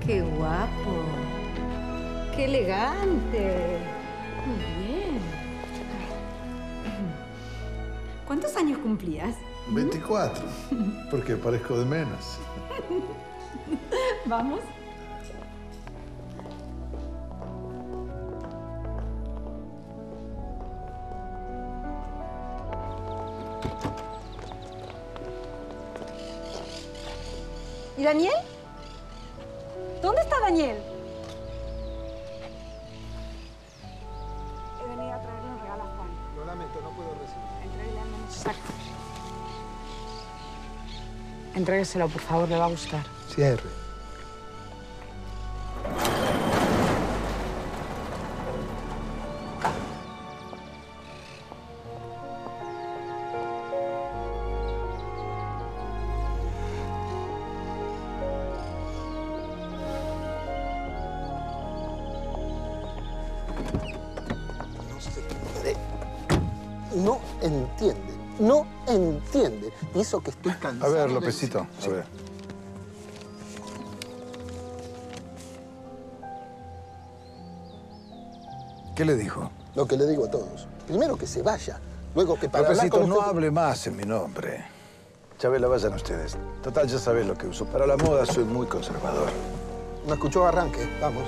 ¡Qué guapo! ¡Qué elegante! Muy bien. ¿Cuántos años cumplías? 24. Porque parezco de menos. ¿Vamos? ¿Y Daniel? ¿Dónde está Daniel? He venido a traerle un regalo a Juan. Lo lamento, no puedo recibir. Entréguele al menos saco. Entrégueselo, por favor, le va a gustar. Cierre. No entiende, no entiende. Y eso que estoy cansado. A ver, de Lópezito, decir. a ver. ¿Qué le dijo? Lo que le digo a todos. Primero que se vaya, luego que para hablar Lópezito, con no usted... hable más en mi nombre. Chabela, vayan ustedes. Total, ya sabés lo que uso. Para la moda soy muy conservador. No escuchó arranque, vamos.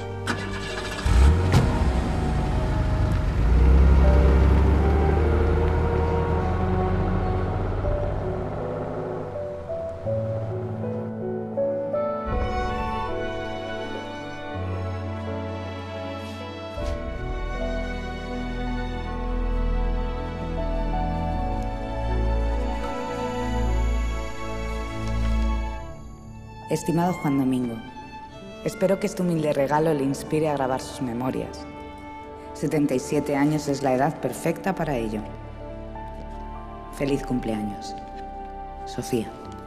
Estimado Juan Domingo, espero que este humilde regalo le inspire a grabar sus memorias. 77 años es la edad perfecta para ello. Feliz cumpleaños. Sofía.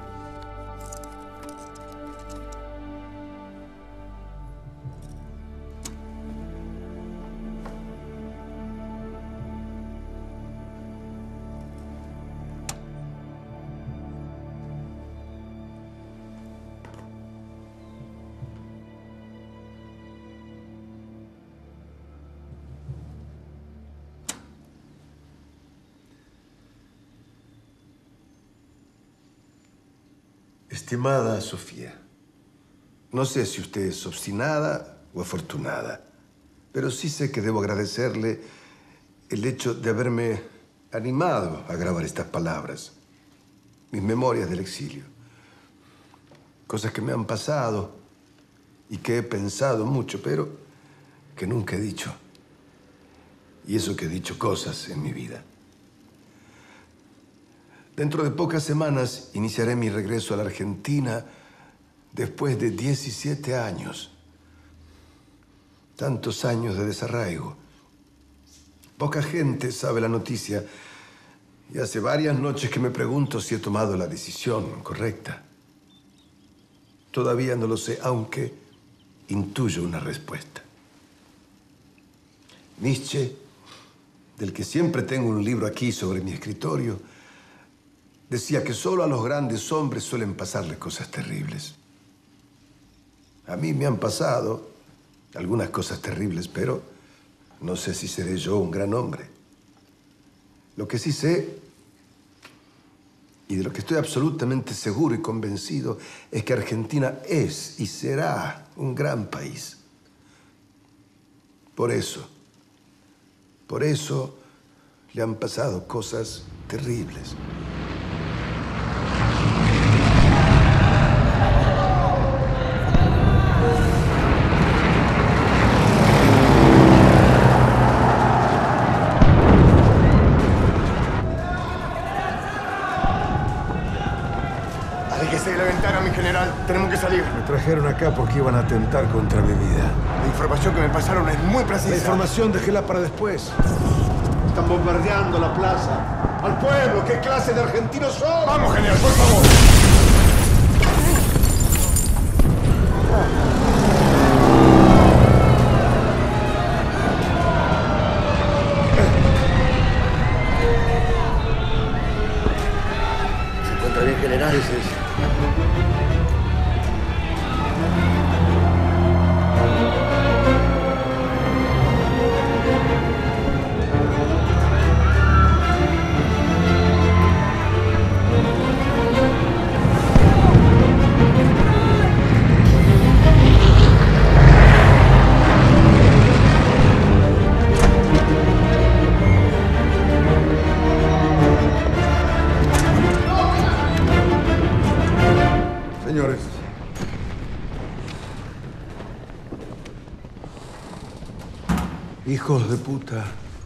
Estimada Sofía, no sé si usted es obstinada o afortunada, pero sí sé que debo agradecerle el hecho de haberme animado a grabar estas palabras, mis memorias del exilio. Cosas que me han pasado y que he pensado mucho, pero que nunca he dicho. Y eso que he dicho cosas en mi vida. Dentro de pocas semanas iniciaré mi regreso a la Argentina después de 17 años. Tantos años de desarraigo. Poca gente sabe la noticia y hace varias noches que me pregunto si he tomado la decisión correcta. Todavía no lo sé, aunque intuyo una respuesta. Nietzsche, del que siempre tengo un libro aquí sobre mi escritorio, decía que solo a los grandes hombres suelen pasarles cosas terribles. A mí me han pasado algunas cosas terribles, pero no sé si seré yo un gran hombre. Lo que sí sé, y de lo que estoy absolutamente seguro y convencido, es que Argentina es y será un gran país. Por eso le han pasado cosas terribles. Aléjese de la ventana, mi general. Tenemos que salir. Me trajeron acá porque iban a atentar contra mi vida. La información que me pasaron es muy precisa. La información déjela para después. Están bombardeando la plaza. ¡Al pueblo! ¿Qué clase de argentinos son? Vamos, general, por favor. ¿Se encuentra bien, general? Hijos de puta.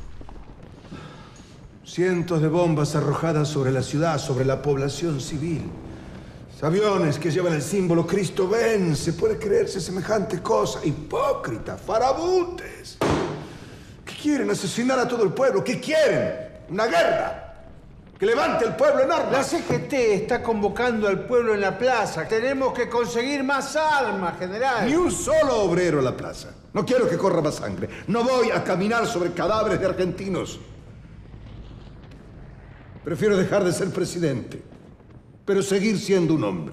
Cientos de bombas arrojadas sobre la ciudad, sobre la población civil. Aviones que llevan el símbolo Cristo vence. ¿Puede creerse semejante cosa? Hipócritas, farabutes. ¿Qué quieren? ¿Asesinar a todo el pueblo? ¿Qué quieren? ¿Una guerra? Que levante el pueblo en armas. La CGT está convocando al pueblo en la plaza. Tenemos que conseguir más armas, general. Ni un solo obrero a la plaza. No quiero que corra más sangre. No voy a caminar sobre cadáveres de argentinos. Prefiero dejar de ser presidente, pero seguir siendo un hombre.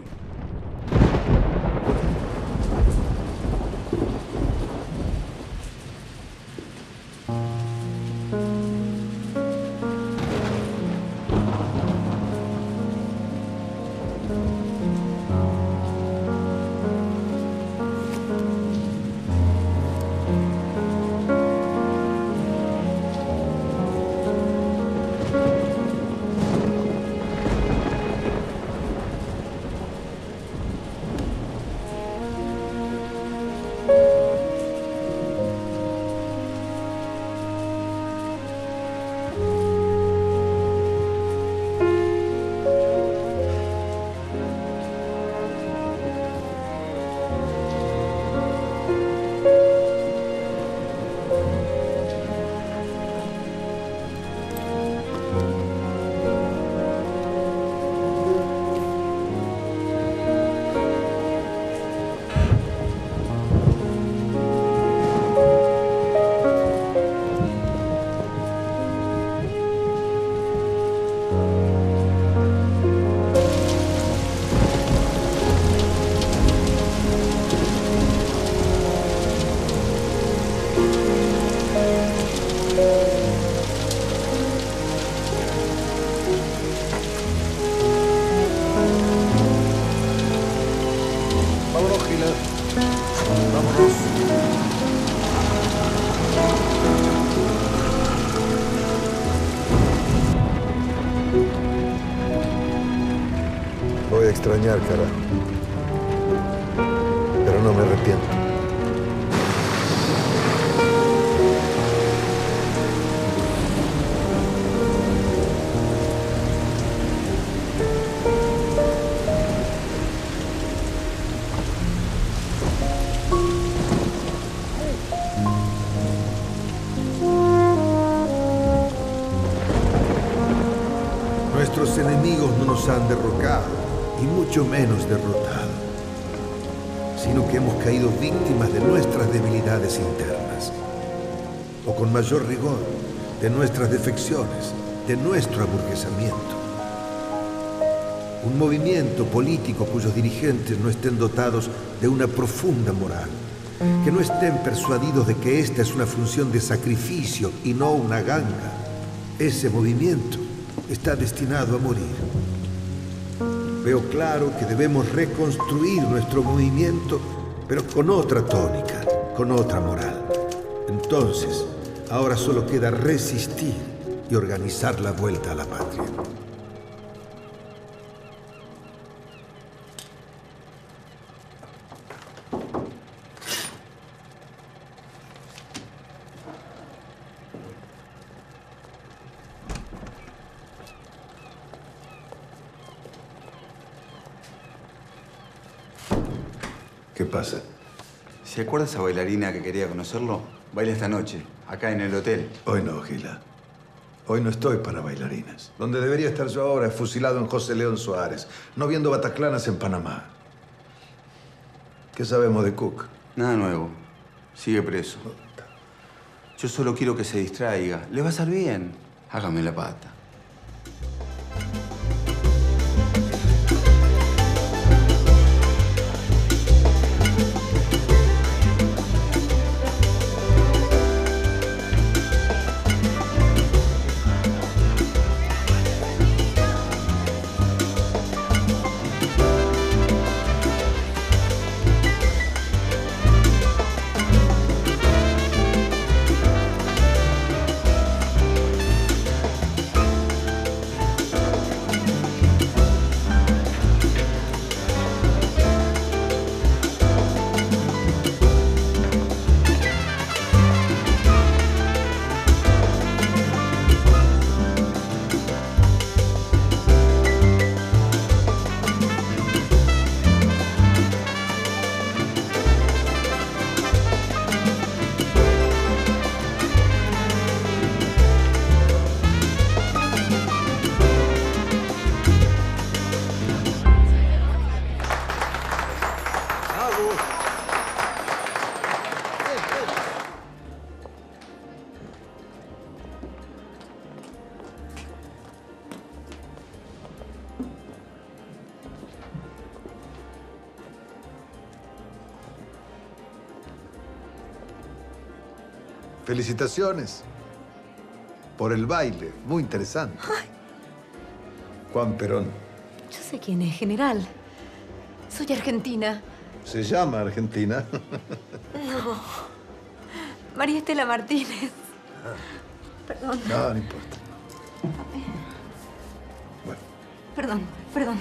Voy a extrañar, carajo. Pero no me arrepiento. Nuestros enemigos no nos han derrocado, y mucho menos derrotado, sino que hemos caído víctimas de nuestras debilidades internas, o con mayor rigor, de nuestras defecciones, de nuestro aburguesamiento. Un movimiento político cuyos dirigentes no estén dotados de una profunda moral, que no estén persuadidos de que esta es una función de sacrificio y no una ganga. Ese movimiento está destinado a morir. Veo claro que debemos reconstruir nuestro movimiento, pero con otra tónica, con otra moral. Entonces, ahora solo queda resistir y organizar la vuelta a la patria. ¿Qué pasa? ¿Se acuerda esa bailarina que quería conocerlo? Baila esta noche, acá en el hotel. Hoy no, Gila. Hoy no estoy para bailarinas. Donde debería estar yo ahora es fusilado en José León Suárez, no viendo bataclanas en Panamá. ¿Qué sabemos de Cook? Nada nuevo. Sigue preso. Yo solo quiero que se distraiga. Le va a salir bien. Hágame la pata. Felicitaciones por el baile. Muy interesante. Ay. Juan Perón. Yo sé quién es, general. Soy argentina. ¿Se llama Argentina? No. María Estela Martínez. Perdón. No, no importa. Bueno. Perdón.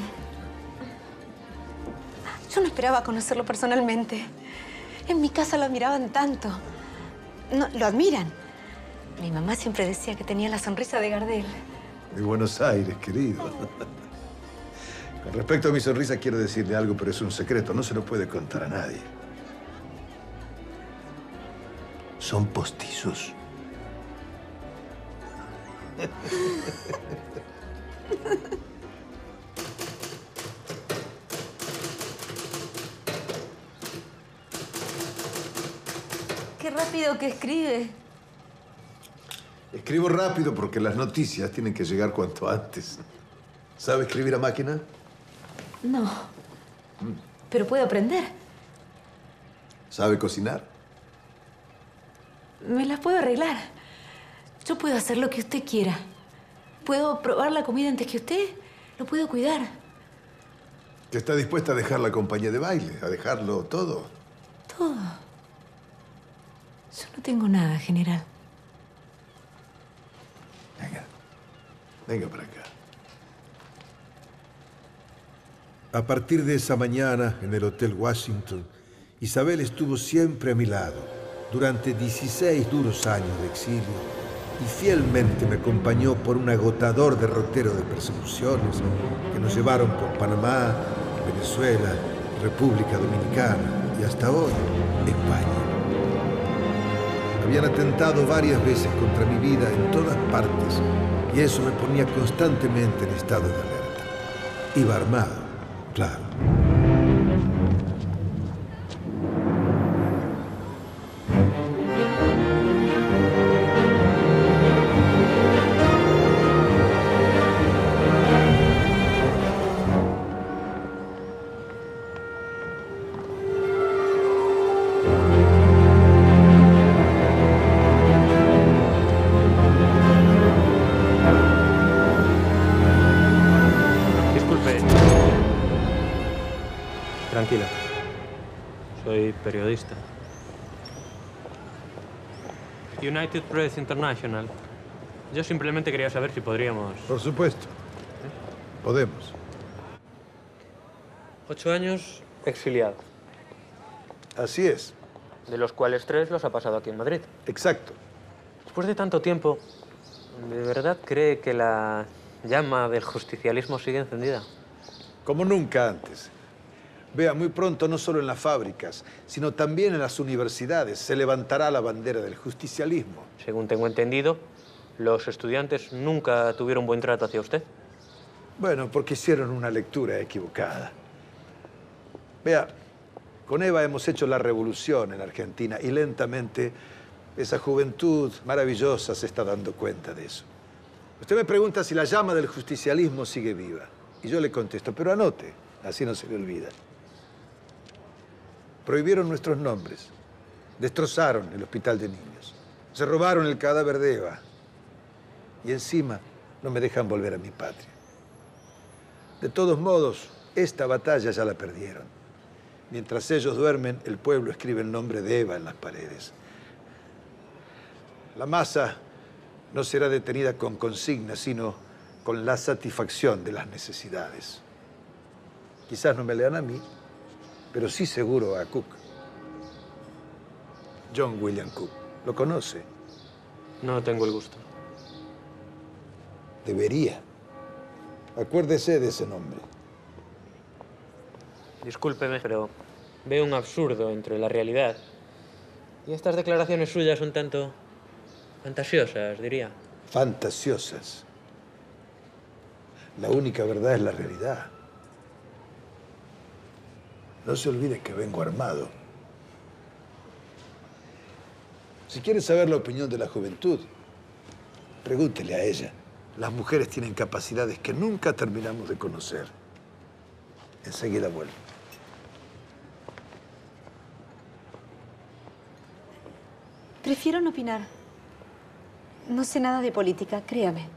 Yo no esperaba conocerlo personalmente. En mi casa lo admiraban tanto. No, lo admiran. Mi mamá siempre decía que tenía la sonrisa de Gardel. De Buenos Aires, querido. Con respecto a mi sonrisa, quiero decirle algo, pero es un secreto. No se lo puede contar a nadie. Son postizos. Qué rápido que escribe. Escribo rápido porque las noticias tienen que llegar cuanto antes. ¿Sabe escribir a máquina? No. Pero puedo aprender. ¿Sabe cocinar? Me las puedo arreglar. Yo puedo hacer lo que usted quiera. Puedo probar la comida antes que usted. Lo puedo cuidar. ¿Que está dispuesta a dejar la compañía de baile? ¿A dejarlo todo? Todo. Yo no tengo nada, general. Venga para acá. A partir de esa mañana, en el Hotel Washington, Isabel estuvo siempre a mi lado, durante 16 duros años de exilio, y fielmente me acompañó por un agotador derrotero de persecuciones que nos llevaron por Panamá, Venezuela, República Dominicana y hasta hoy, España. Habían atentado varias veces contra mi vida en todas partes, y eso me ponía constantemente en estado de alerta. Iba armado, claro. Tranquila. Soy periodista. United Press International. Yo simplemente quería saber si podríamos... Por supuesto. Podemos. 8 años exiliado. Así es. De los cuales 3 los ha pasado aquí en Madrid. Exacto. Después de tanto tiempo, ¿de verdad cree que la llama del justicialismo sigue encendida? Como nunca antes. Vea, muy pronto, no solo en las fábricas, sino también en las universidades, se levantará la bandera del justicialismo. Según tengo entendido, los estudiantes nunca tuvieron buen trato hacia usted. Bueno, porque hicieron una lectura equivocada. Vea, con Eva hemos hecho la revolución en Argentina y lentamente esa juventud maravillosa se está dando cuenta de eso. Usted me pregunta si la llama del justicialismo sigue viva. Y yo le contesto, pero anote, así no se le olvida. Prohibieron nuestros nombres, destrozaron el hospital de niños, se robaron el cadáver de Eva y encima no me dejan volver a mi patria. De todos modos, esta batalla ya la perdieron. Mientras ellos duermen, el pueblo escribe el nombre de Eva en las paredes. La masa no será detenida con consignas, sino con la satisfacción de las necesidades. Quizás no me lean a mí, pero sí seguro a Cook. John William Cook. ¿Lo conoce? No tengo el gusto. Debería. Acuérdese de ese nombre. Discúlpeme, pero veo un absurdo entre la realidad y estas declaraciones suyas un tanto fantasiosas, diría. Fantasiosas. La única verdad es la realidad. No se olvide que vengo armado. Si quiere saber la opinión de la juventud, pregúntele a ella. Las mujeres tienen capacidades que nunca terminamos de conocer. Enseguida vuelvo. Prefiero no opinar. No sé nada de política, créame.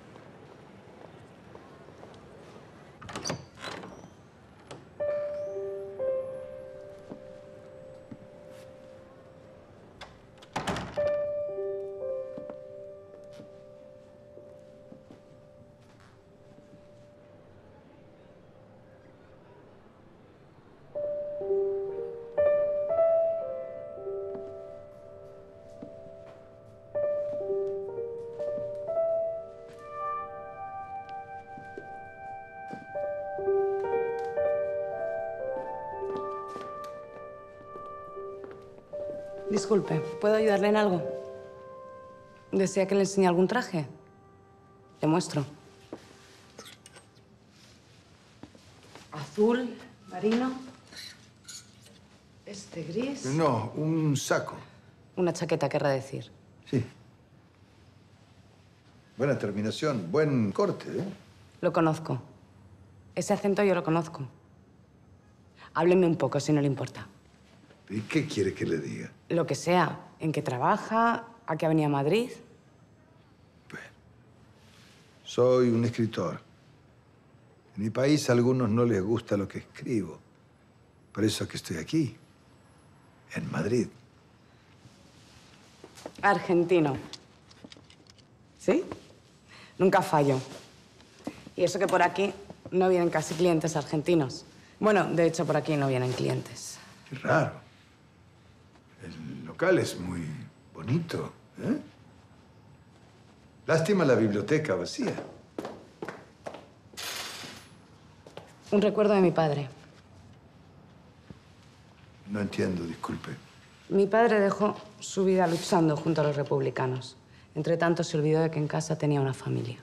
Disculpe, ¿puedo ayudarle en algo? ¿Desea que le enseñe algún traje? Le muestro. Azul, marino. Este gris. No, un saco. Una chaqueta, querrá decir. Sí. Buena terminación, buen corte, ¿eh? Lo conozco. Ese acento yo lo conozco. Hábleme un poco, si no le importa. ¿Y qué quiere que le diga? Lo que sea. ¿En qué trabaja? ¿A qué ha venido a Madrid? Bueno, soy un escritor. En mi país a algunos no les gusta lo que escribo. Por eso que estoy aquí, en Madrid. Argentino. ¿Sí? Nunca fallo. Y eso que por aquí no vienen casi clientes argentinos. Bueno, de hecho, por aquí no vienen clientes. Qué raro. El local es muy bonito, ¿eh? Lástima la biblioteca vacía. Un recuerdo de mi padre. No entiendo, disculpe. Mi padre dejó su vida luchando junto a los republicanos. Entre tanto, se olvidó de que en casa tenía una familia.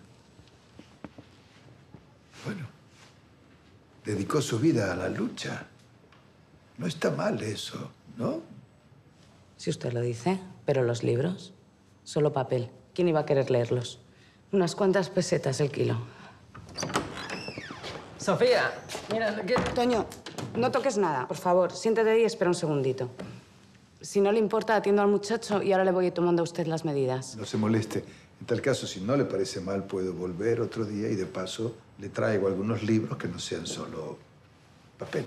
Bueno, dedicó su vida a la lucha. No está mal eso, ¿no? Si usted lo dice, pero los libros, solo papel. ¿Quién iba a querer leerlos? Unas cuantas pesetas el kilo. Sofía, mira, ¿qué? Toño, no toques nada. Por favor, siéntate ahí y espera un segundito. Si no le importa, atiendo al muchacho y ahora le voy tomando a usted las medidas. No se moleste. En tal caso, si no le parece mal, puedo volver otro día y de paso le traigo algunos libros que no sean solo papel.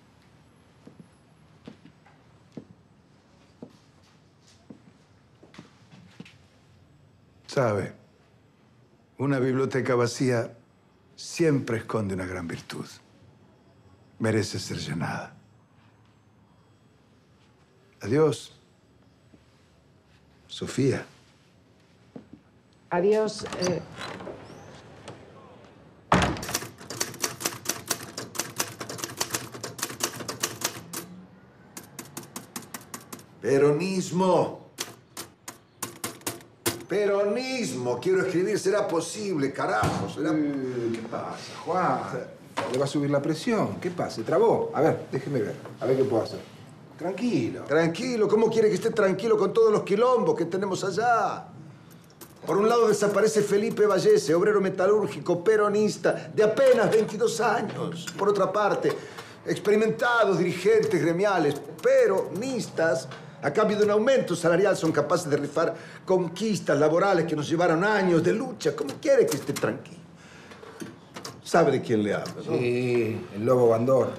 ¿Sabe? Una biblioteca vacía siempre esconde una gran virtud. Merece ser llenada. Adiós, Sofía. Adiós. Peronismo. Peronismo. Quiero escribir. ¿Será posible, carajo? ¿Será... ¿Qué pasa, Juan? ¿Le va a subir la presión? ¿Qué pasa? ¿Se trabó? A ver, déjeme ver. A ver qué puedo hacer. Tranquilo. Tranquilo. ¿Cómo quiere que esté tranquilo con todos los quilombos que tenemos allá? Por un lado desaparece Felipe Vallese, obrero metalúrgico, peronista, de apenas 22 años. Por otra parte, experimentados dirigentes gremiales, peronistas, a cambio de un aumento salarial, son capaces de rifar conquistas laborales que nos llevaron años de lucha. ¿Cómo quiere que esté tranquilo? ¿Sabe de quién le hablo, no? Sí, el Lobo Bandor.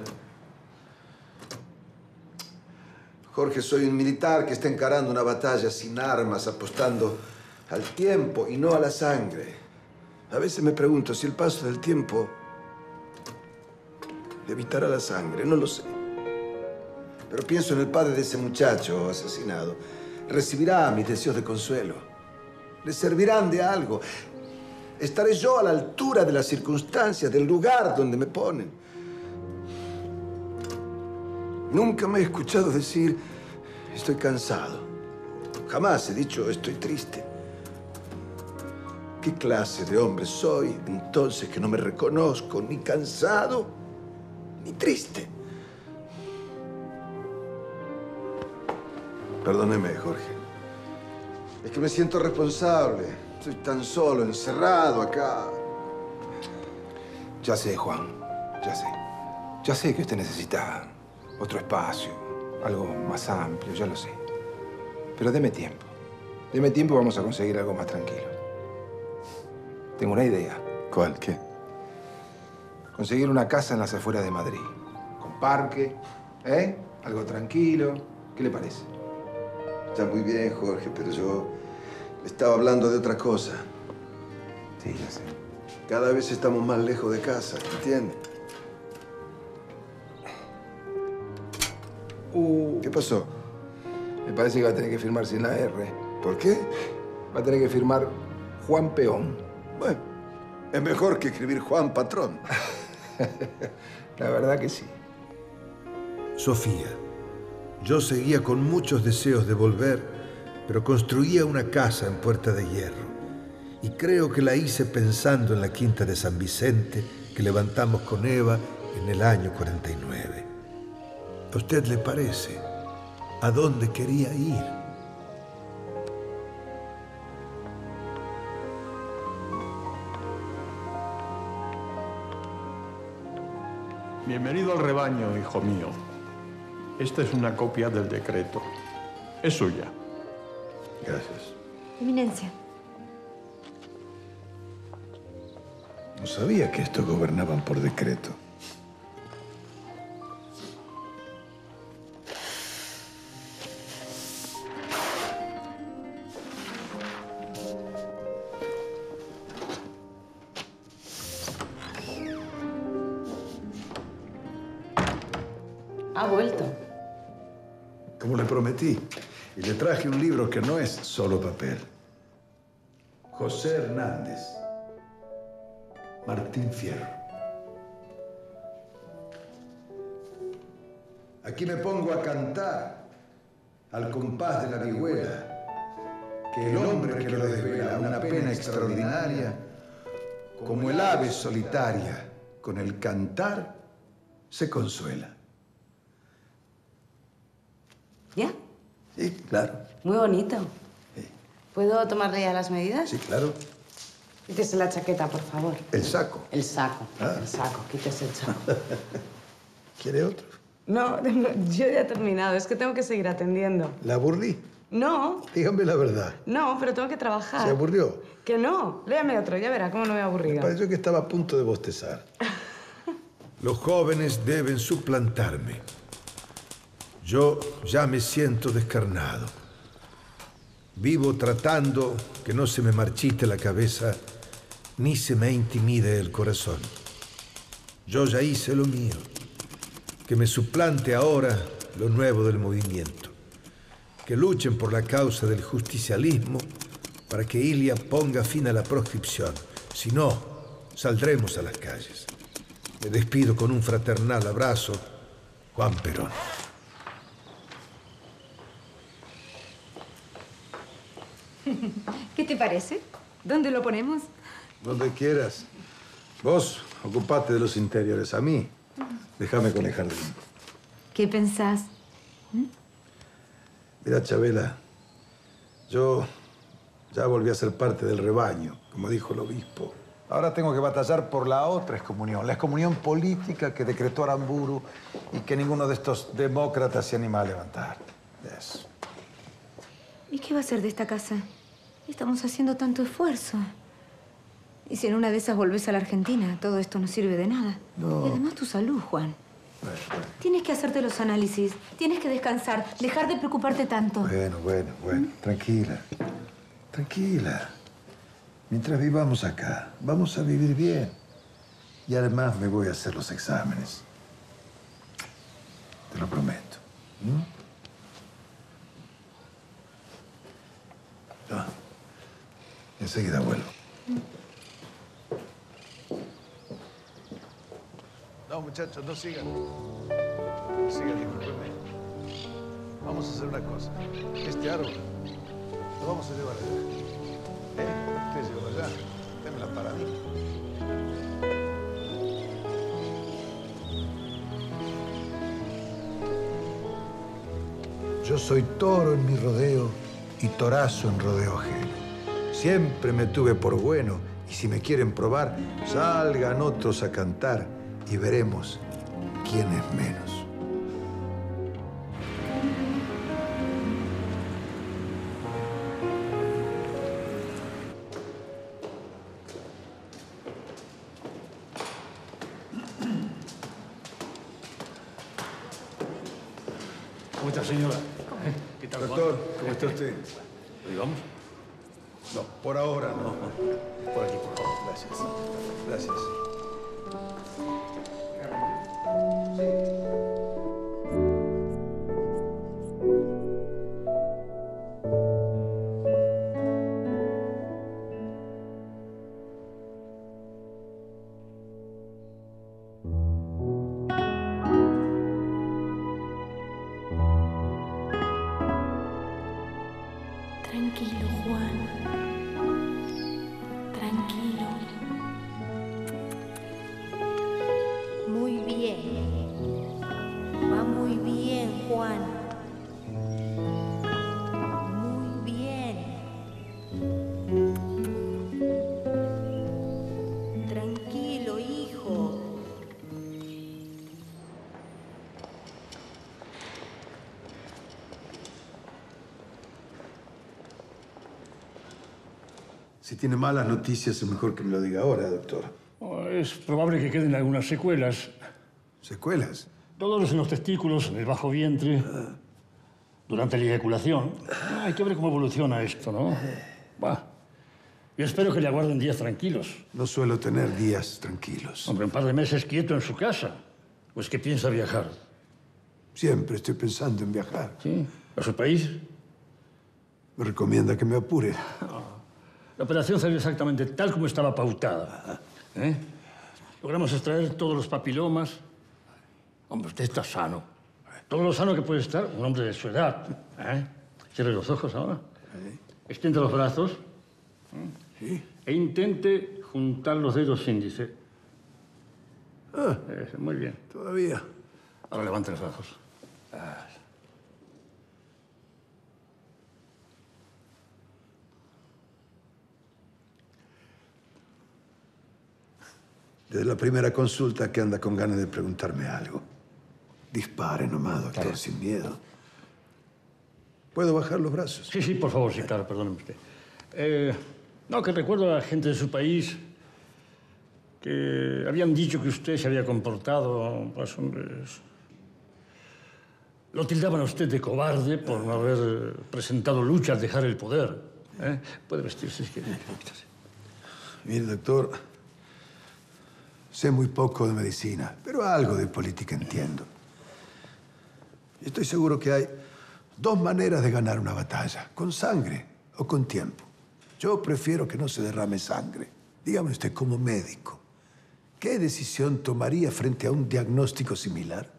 Jorge, soy un militar que está encarando una batalla sin armas, apostando al tiempo y no a la sangre. A veces me pregunto si el paso del tiempo le evitará la sangre. No lo sé. Pero pienso en el padre de ese muchacho asesinado. Recibirá mis deseos de consuelo. Le servirán de algo. Estaré yo a la altura de las circunstancias, del lugar donde me ponen. Nunca me he escuchado decir, estoy cansado. Jamás he dicho, estoy triste. ¿Qué clase de hombre soy entonces que no me reconozco ni cansado ni triste? Perdóneme, Jorge. Es que me siento responsable. Estoy tan solo, encerrado acá. Ya sé, Juan. Ya sé. Ya sé que usted necesita otro espacio, algo más amplio, ya lo sé. Pero deme tiempo. Deme tiempo y vamos a conseguir algo más tranquilo. Tengo una idea. ¿Cuál? ¿Qué? Conseguir una casa en las afueras de Madrid. Con parque, ¿eh? Algo tranquilo. ¿Qué le parece? Está muy bien, Jorge, pero yo estaba hablando de otra cosa. Sí, ya sé. Cada vez estamos más lejos de casa, ¿entiendes? ¿Qué pasó? Me parece que va a tener que firmar sin la R. ¿Por qué? Va a tener que firmar Juan Peón. Bueno, es mejor que escribir Juan Patrón. La verdad que sí. Sofía. Yo seguía con muchos deseos de volver, pero construía una casa en Puerta de Hierro. Y creo que la hice pensando en la quinta de San Vicente que levantamos con Eva en el año 49. ¿A usted le parece? ¿A dónde quería ir? Bienvenido al rebaño, hijo mío. Esta es una copia del decreto. Es suya. Gracias. Eminencia. No sabía que estos gobernaban por decreto. Ha vuelto. Como le prometí. Y le traje un libro que no es solo papel. José Hernández. Martín Fierro. Aquí me pongo a cantar al compás de la vihuela, que el hombre que lo desvela una pena extraordinaria, como el ave solitaria, con el cantar se consuela. ¿Ya? Sí, claro. Muy bonito. Sí. ¿Puedo tomarle ya las medidas? Sí, claro. Quítese la chaqueta, por favor. El saco. El saco. Ah. El saco. Quítese el saco. ¿Quiere otro? No, yo ya he terminado. Es que tengo que seguir atendiendo. ¿La aburrí? No. Dígame la verdad. No, pero tengo que trabajar. ¿Se aburrió? Que no. Léame otro. Ya verá cómo no me he Me aburrido. pareció que estaba a punto de bostezar. Los jóvenes deben suplantarme. Yo ya me siento descarnado. Vivo tratando que no se me marchite la cabeza ni se me intimide el corazón. Yo ya hice lo mío. Que me suplante ahora lo nuevo del movimiento. Que luchen por la causa del justicialismo para que Ilia ponga fin a la proscripción. Si no, saldremos a las calles. Me despido con un fraternal abrazo, Juan Perón. ¿Qué te parece? ¿Dónde lo ponemos? Donde quieras. Vos, ocupate de los interiores. A mí, déjame con el jardín. ¿Qué pensás? Mira, Chabela, yo ya volví a ser parte del rebaño, como dijo el obispo. Ahora tengo que batallar por la otra excomunión, la excomunión política que decretó Aramburu y que ninguno de estos demócratas se anima a levantar. Eso. ¿Y qué va a hacer de esta casa? Estamos haciendo tanto esfuerzo. Y si en una de esas volvés a la Argentina, todo esto no sirve de nada. No. Y además tu salud, Juan. Bueno. Tienes que hacerte los análisis, tienes que descansar, dejar de preocuparte tanto. Bueno. Tranquila. Tranquila. Mientras vivamos acá, vamos a vivir bien. Y además me voy a hacer los exámenes. Te lo prometo. Ya. Enseguida vuelvo. No, muchachos, no sigan. No sigan, discúlpenme. Vamos a hacer una cosa. Este árbol lo vamos a llevar allá. Ustedes llevan allá. Denme la paradita. Yo soy toro en mi rodeo y torazo en rodeo ajeno. Siempre me tuve por bueno y si me quieren probar, salgan otros a cantar y veremos quién es menos. ¿Cómo está, señora? ¿Qué tal, Doctor, ¿cómo está usted? ¿Ahí vamos? No, por ahora no. Por aquí, por favor. Gracias. Gracias. Tranquilo, Juan. Tranquilo. Muy bien. Va muy bien, Juan. Muy bien. Tranquilo, hijo. Si tiene malas noticias, es mejor que me lo diga ahora, doctor. Es probable que queden algunas secuelas. ¿Secuelas? Dolores en los testículos, en el bajo vientre, durante la eyaculación. Hay que ver cómo evoluciona esto, ¿no? Va. Yo espero que le aguarden días tranquilos. No suelo tener días tranquilos. Hombre, un par de meses quieto en su casa. ¿O es que piensa viajar? Siempre estoy pensando en viajar. ¿Sí? ¿A su país? Me recomienda que me apure. La operación salió exactamente tal como estaba pautada. ¿Eh? Logramos extraer todos los papilomas. Hombre, usted está sano. Todo lo sano que puede estar un hombre de su edad. ¿Eh? Cierre los ojos ahora. Extienda los brazos. ¿Sí? E intente juntar los dedos índice. Muy bien. Todavía. Ahora levante los brazos. Desde la primera consulta que anda con ganas de preguntarme algo. Dispare nomás, doctor, Claro. sin miedo. ¿Puedo bajar los brazos? Sí, por favor, sí, claro, perdóneme usted. No, que recuerdo a gente de su país que habían dicho que usted se había comportado, pues, hombre... Lo tildaban a usted de cobarde por no haber presentado lucha al dejar el poder. Puede vestirse si quiere. Mire, doctor, sé muy poco de medicina, pero algo de política entiendo. Y estoy seguro que hay dos maneras de ganar una batalla, con sangre o con tiempo. Yo prefiero que no se derrame sangre. Dígame usted, como médico, ¿qué decisión tomaría frente a un diagnóstico similar?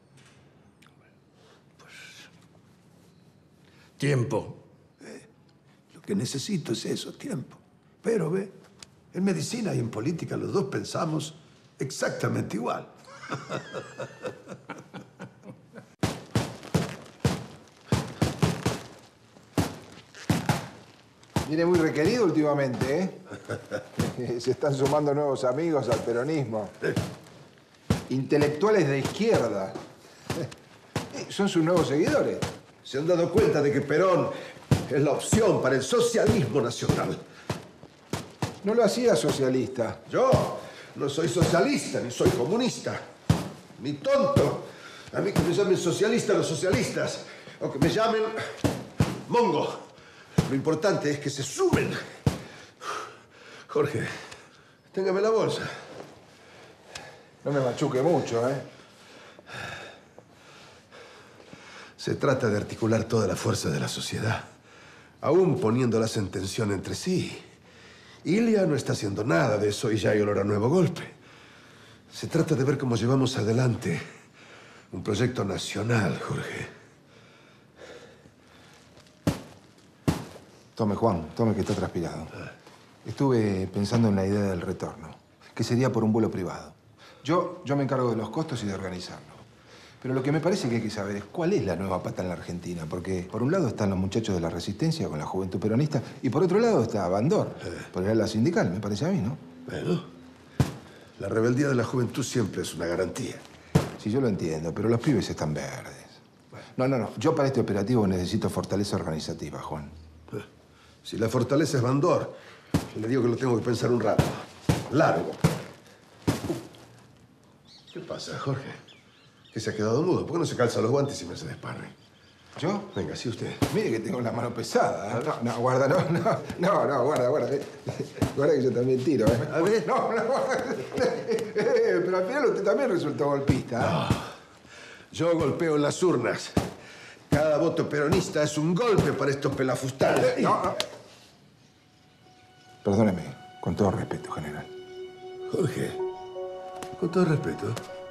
Tiempo. Lo que necesito es eso, tiempo. Pero, ve, en medicina y en política los dos pensamos exactamente igual. Viene muy requerido últimamente, ¿eh? Se están sumando nuevos amigos al peronismo. Intelectuales de izquierda. Son sus nuevos seguidores. Se han dado cuenta de que Perón es la opción para el socialismo nacional. No lo hacía socialista. Yo no soy socialista, ni soy comunista. Ni tonto. A mí que me llamen socialista los socialistas. O que me llamen mongo. Lo importante es que se sumen. Jorge, téngame la bolsa. No me machuque mucho, ¿eh? Se trata de articular toda la fuerza de la sociedad, aún poniéndolas en tensión entre sí. Ilia no está haciendo nada de eso y ya hay olor a nuevo golpe. Se trata de ver cómo llevamos adelante un proyecto nacional, Jorge. Tome, Juan, tome que está transpirado. Estuve pensando en la idea del retorno, que sería por un vuelo privado. Yo me encargo de los costos y de organizarlo. Pero lo que me parece que hay que saber es cuál es la nueva pata en la Argentina. Porque por un lado están los muchachos de la Resistencia con la juventud peronista y por otro lado está Bandor, por el ala sindical, me parece a mí, ¿no? Bueno, la rebeldía de la juventud siempre es una garantía. Sí, yo lo entiendo, pero los pibes están verdes. No. Yo para este operativo necesito fortaleza organizativa, Juan. Si la fortaleza es Bandor, yo le digo que lo tengo que pensar un rato. Largo. ¿Qué pasa, Jorge? ¿Que se ha quedado mudo? ¿Por qué no se calza los guantes y me hace desparre? ¿Yo? Venga, sí usted. Mire que tengo la mano pesada. No, guarda, no, guarda. Guarda que yo también tiro, ¿eh? A ver. No. Pero al final usted también resultó golpista, ¿eh? No. Yo golpeo en las urnas. Cada voto peronista es un golpe para estos pelafustanes. No. Perdóneme, con todo respeto, general. Jorge, con todo respeto.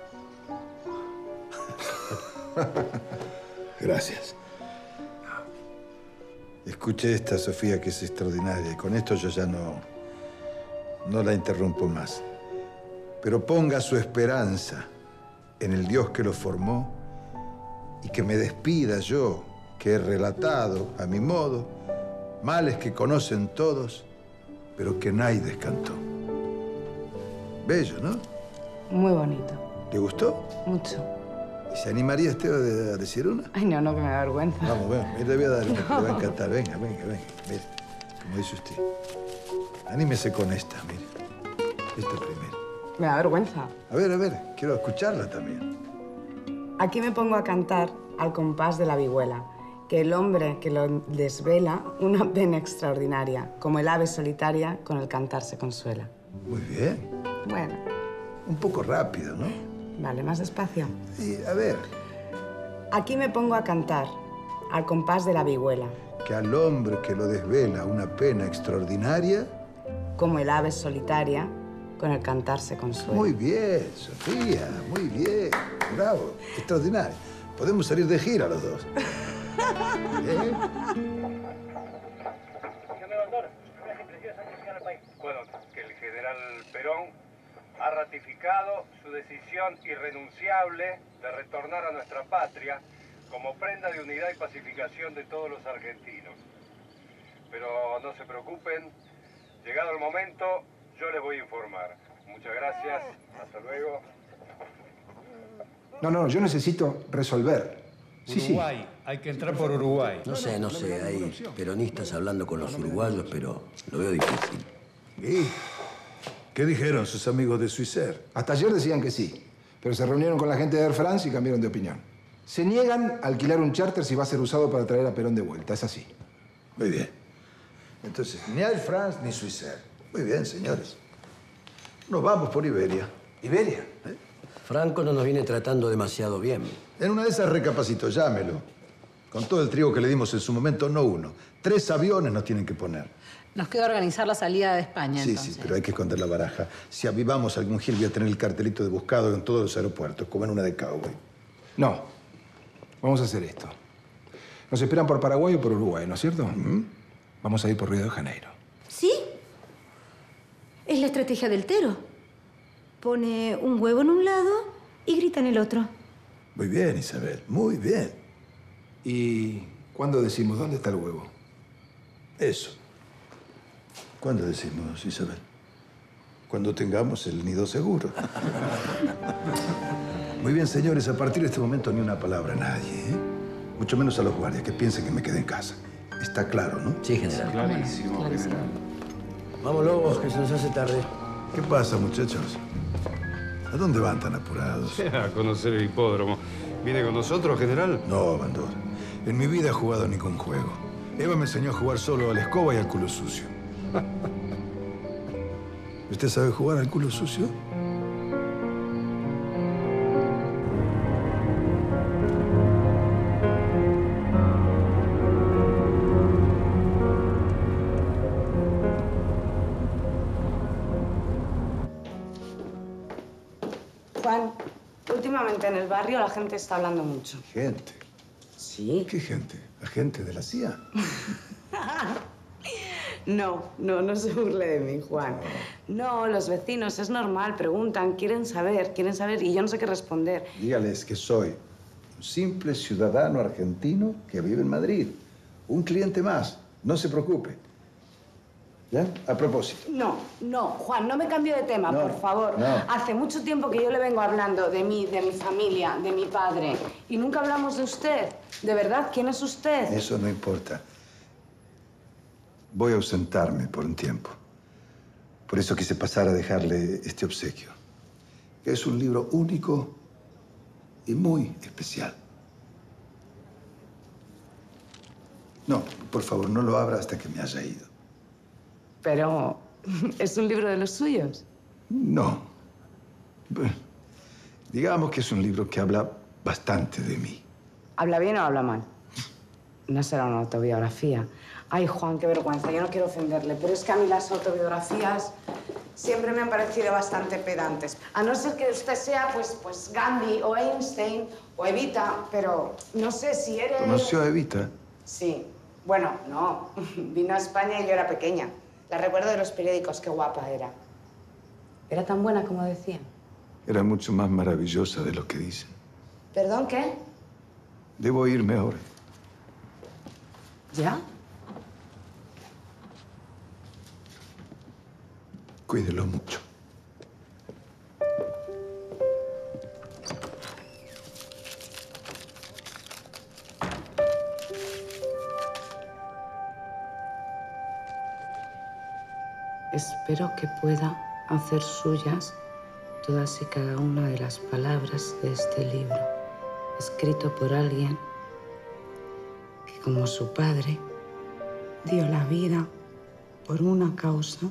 Gracias. Escuche esta, Sofía, que es extraordinaria. Y con esto yo ya no la interrumpo más. Pero ponga su esperanza en el Dios que lo formó y que me despida yo, que he relatado a mi modo males que conocen todos, pero que nadie descantó. Bello, ¿no? Muy bonito. ¿Le gustó? Mucho. ¿Y se animaría usted a decir una? Ay, no, que me da vergüenza. Vamos, mire, le voy a dar una, que le va a encantar. Venga. Mire, como dice usted. Anímese con esta, mire. Esta primero. Me da vergüenza. A ver, quiero escucharla también. Aquí me pongo a cantar al compás de la vihuela, que el hombre que lo desvela una pena extraordinaria, como el ave solitaria con el cantar se consuela. Muy bien. Bueno. Un poco rápido, ¿no? Vale, más despacio. Sí, a ver. Aquí me pongo a cantar al compás de la vihuela. Que al hombre que lo desvela una pena extraordinaria... Como el ave solitaria con el cantar se consuela. Muy bien, Sofía, muy bien. Bravo, extraordinario. Podemos salir de gira los dos. Bueno, que el general Perón ha ratificado su decisión irrenunciable de retornar a nuestra patria como prenda de unidad y pacificación de todos los argentinos. Pero no se preocupen, llegado el momento, yo les voy a informar. Muchas gracias, hasta luego. No, yo necesito resolver. Uruguay, hay que entrar por Uruguay. No sé, hay peronistas hablando con los uruguayos, pero lo veo difícil. ¿Y qué dijeron sus amigos de Swissair? Hasta ayer decían que sí, pero se reunieron con la gente de Air France y cambiaron de opinión. Se niegan a alquilar un charter si va a ser usado para traer a Perón de vuelta, es así. Muy bien. Entonces, ni Air France ni Swissair. Muy bien, señores. Nos vamos por Iberia. ¿Iberia? Franco no nos viene tratando demasiado bien. En una de esas recapacito, llámelo. Con todo el trigo que le dimos en su momento, no uno. 3 aviones nos tienen que poner. Nos queda organizar la salida de España, Sí, entonces. sí, pero hay que esconder la baraja. Si avivamos algún gil, voy a tener el cartelito de buscado en todos los aeropuertos, como en una de cowboy. No. Vamos a hacer esto. Nos esperan por Paraguay o por Uruguay, ¿no es cierto? Vamos a ir por Río de Janeiro. ¿Sí? Es la estrategia del Tero. Pone un huevo en un lado y grita en el otro. Muy bien, Isabel, muy bien. ¿Y cuándo decimos dónde está el huevo? Eso. ¿Cuándo decimos, Isabel? Cuando tengamos el nido seguro. Muy bien, señores, a partir de este momento ni una palabra a nadie, ¿eh? Mucho menos a los guardias, que piensen que me quedé en casa. Está claro, ¿no? Sí, general. Clarísimo, general. Vamos, Lobos, que se nos hace tarde. ¿Qué pasa, muchachos? ¿A dónde van tan apurados? A conocer el hipódromo. ¿Viene con nosotros, general? No, Bandor. En mi vida he jugado ningún juego. Eva me enseñó a jugar solo a la escoba y al culo sucio. ¿Usted sabe jugar al culo sucio? Juan, últimamente en el barrio la gente está hablando mucho. Gente. ¿Sí? ¿Qué gente? ¿La gente de la CIA? No se burle de mí, Juan. No, los vecinos, es normal, preguntan, quieren saber, y yo no sé qué responder. Dígales que soy Un simple ciudadano argentino que vive en Madrid. Un cliente más. No se preocupe. ¿Ya? A propósito. No, Juan, no me cambie de tema, No, por favor. no. Hace mucho tiempo que yo le vengo hablando de mí, de mi familia, de mi padre. Y nunca hablamos de usted. De verdad, ¿quién es usted? Eso no importa. Voy a ausentarme por un tiempo. Por eso quise pasar a dejarle este obsequio. Que es un libro único y muy especial. No, por favor, no lo abra hasta que me haya ido. Pero, ¿es un libro de los suyos? No. Bueno, digamos que es un libro que habla bastante de mí. ¿Habla bien o habla mal? No será una autobiografía. Ay, Juan, qué vergüenza. Yo no quiero ofenderle, pero es que a mí las autobiografías siempre me han parecido bastante pedantes. A no ser que usted sea, pues Gandhi o Einstein o Evita, pero no sé si eres... ¿Conoció a Evita? Sí. Bueno, no. Vino a España y yo era pequeña. La recuerdo de los periódicos. Qué guapa era. ¿Era tan buena como decían? Era mucho más maravillosa de lo que dicen. ¿Perdón, qué? Debo irme ahora. ¿Ya? Cuídelo mucho. Espero que pueda hacer suyas todas y cada una de las palabras de este libro, escrito por alguien que, como su padre, dio la vida por una causa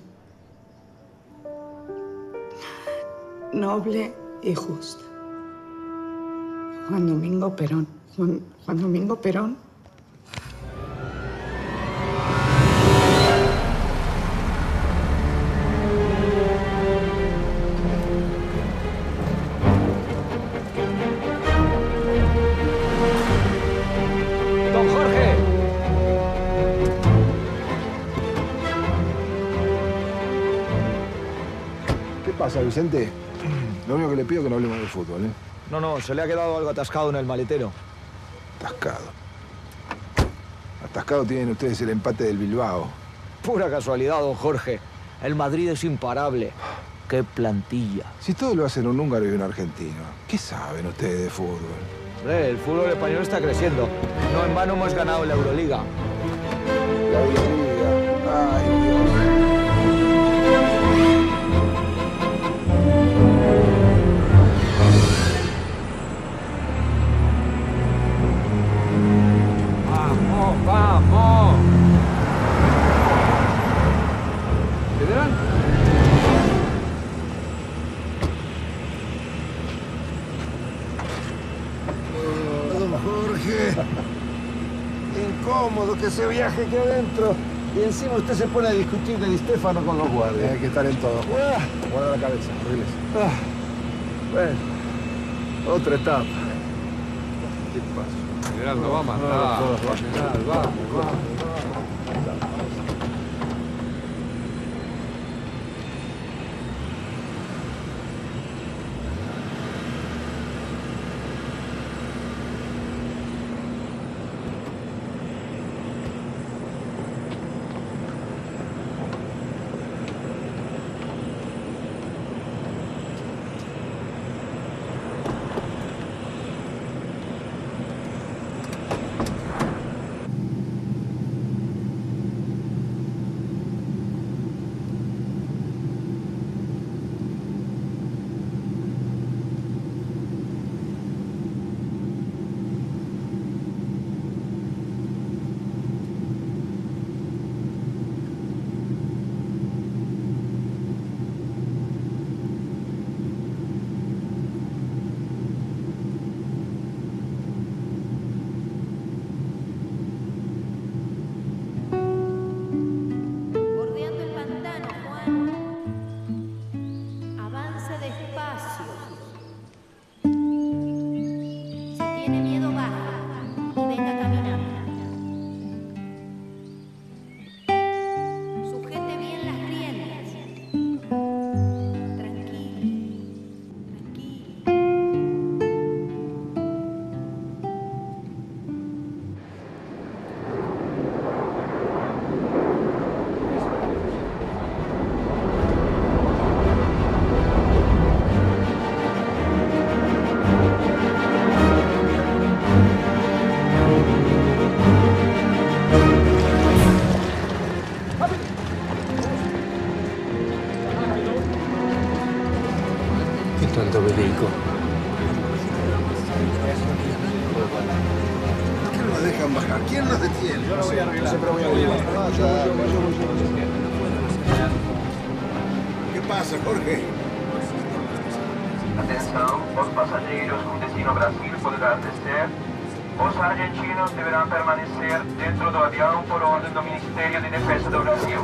noble y justa. Juan Domingo Perón. Juan Domingo Perón. ¡Don Jorge! ¿Qué pasa, Vicente? Lo único que le pido es que no hablemos de fútbol, ¿eh? No, se le ha quedado algo atascado en el maletero. Atascado. Atascado tienen ustedes el empate del Bilbao. Pura casualidad, don Jorge. El Madrid es imparable. ¡Qué plantilla! Si todo lo hacen un húngaro y un argentino, ¿qué saben ustedes de fútbol? El fútbol español está creciendo. No en vano hemos ganado la Euroliga. La Euroliga. Ay, Dios. ¡Vamos! ¿Federal? Don Jorge. Incómodo que se viaje aquí adentro. Y encima usted se pone a discutir de Di Stéfano con los guardias. Hay que estar en todo. Guarda la cabeza, Riles. Bueno, otra etapa. ¿Qué pasa? General, no va a matar. General, vamos. tiene. Yo lo voy a arreglar. Siempre voy a arreglar. ¿Qué pasa, Jorge? Atenção, os passageiros com destino Brasil poderão descer. Os argentinos deverão permanecer dentro do avião por ordem do Ministério de Defesa do Brasil.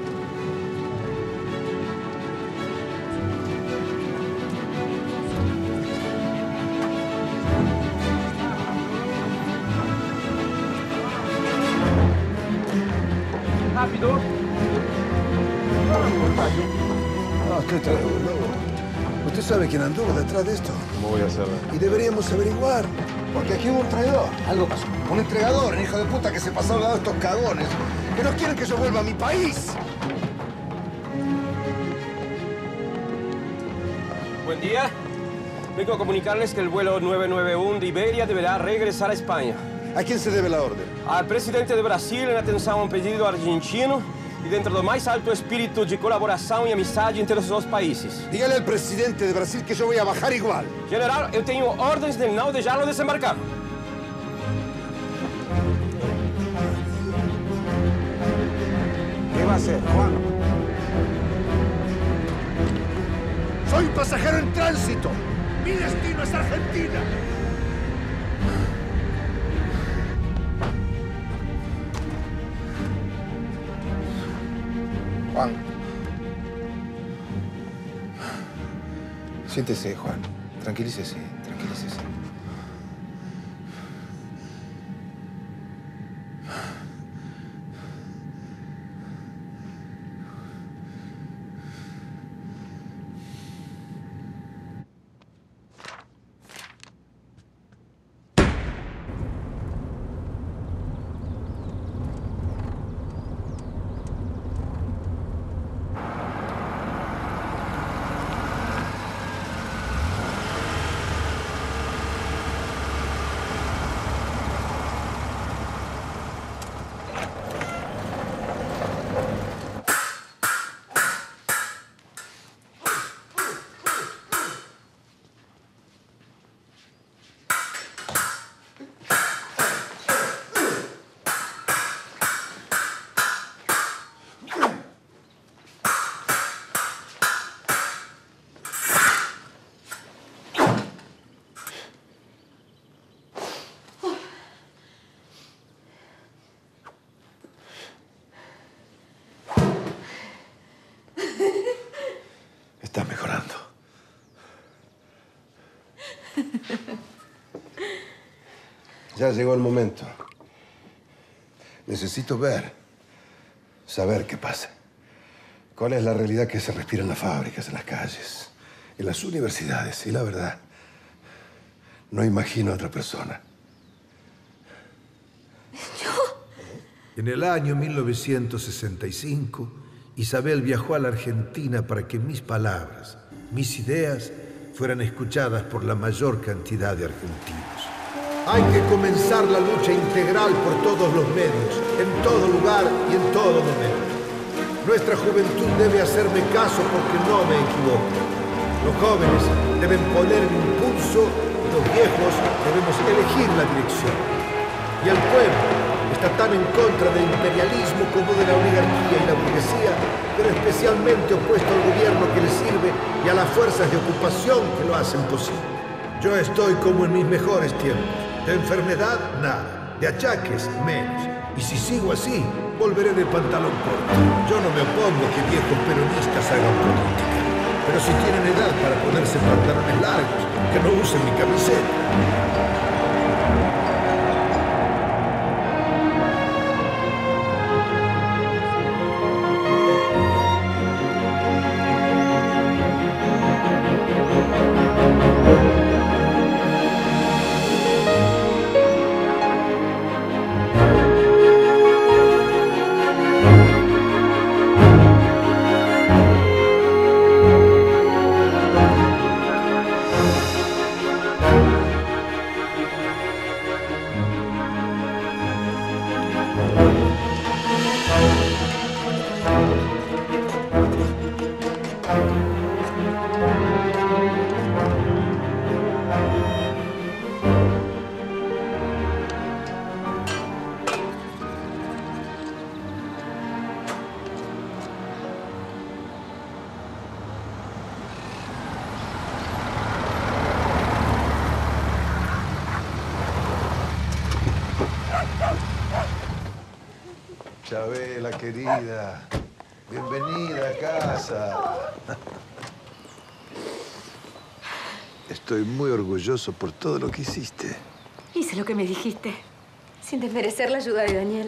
Rápido. No, ¿Usted sabe quién anduvo detrás de esto? ¿Cómo voy a saber? Y deberíamos averiguar, porque aquí hubo un traidor. Algo pasó. Un entregador, un hijo de puta que se pasó al lado de estos cagones, que no quieren que yo vuelva a mi país. Buen día. Vengo a comunicarles que el vuelo 991 de Iberia deberá regresar a España. ¿A quién se debe la orden? Al presidente de Brasil em atenção a um pedido argentino e dentro do mais alto espírito de colaboração e amizade entre os dois países. Dígale al presidente de Brasil que yo voy a bajar igual. General, eu tenho ordens de não deixá-lo desembarcar. ¿Qué va a hacer, Juan? Soy un pasajero en tránsito. Mi destino es Argentina. Juan. Siéntese, Juan. Tranquilícese, tranquilícese. Está mejorando. Ya llegó el momento. Necesito saber qué pasa. ¿Cuál es la realidad que se respira en las fábricas, en las calles, en las universidades? Y la verdad, no imagino a otra persona. En el año 1965, Isabel viajó a la Argentina para que mis palabras, mis ideas, fueran escuchadas por la mayor cantidad de argentinos. Hay que comenzar la lucha integral por todos los medios, en todo lugar y en todo momento. Nuestra juventud debe hacerme caso porque no me equivoco. Los jóvenes deben poner el impulso y los viejos debemos elegir la dirección. Y el pueblo está tan en contra del imperialismo como de la oligarquía y la burguesía, pero especialmente opuesto al gobierno que le sirve y a las fuerzas de ocupación que lo hacen posible. Yo estoy como en mis mejores tiempos. De enfermedad, nada. De achaques, menos. Y si sigo así, volveré de pantalón corto. Yo no me opongo que viejos peronistas hagan política. Pero si tienen edad para ponerse pantalones largos, que no usen mi camiseta. Chabela, querida. Bienvenida a casa. Estoy muy orgulloso por todo lo que hiciste. Hice lo que me dijiste, sin desmerecer la ayuda de Daniel.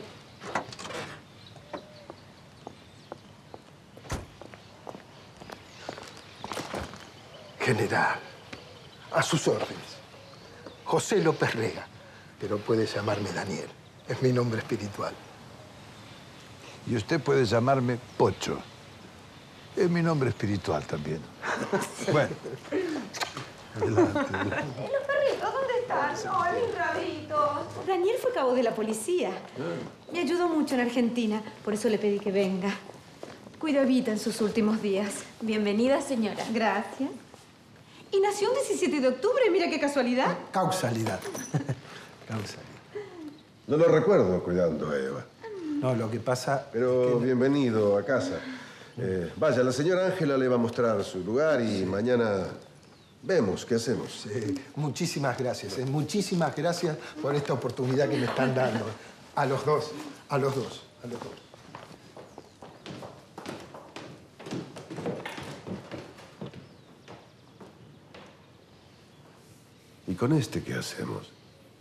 General, a sus órdenes. José López Rega, pero puede llamarme Daniel. Es mi nombre espiritual. Y usted puede llamarme Pocho. Es mi nombre espiritual también. Bueno. Adelante. ¿Los perritos dónde están? No, mis rabitos. Daniel fue cabo de la policía. Me ayudó mucho en Argentina. Por eso le pedí que venga. Cuidó a Evita en sus últimos días. Bienvenida, señora. Gracias. Y nació un 17 de octubre. Mira qué casualidad. Causalidad. Causalidad. No lo recuerdo cuidando a Eva. No, lo que pasa... Pero bienvenido a casa. Vaya, la señora Ángela le va a mostrar su lugar y mañana vemos qué hacemos. Sí, muchísimas gracias. Muchísimas gracias por esta oportunidad que me están dando. A los dos, a los dos, a los dos. ¿Y con este qué hacemos?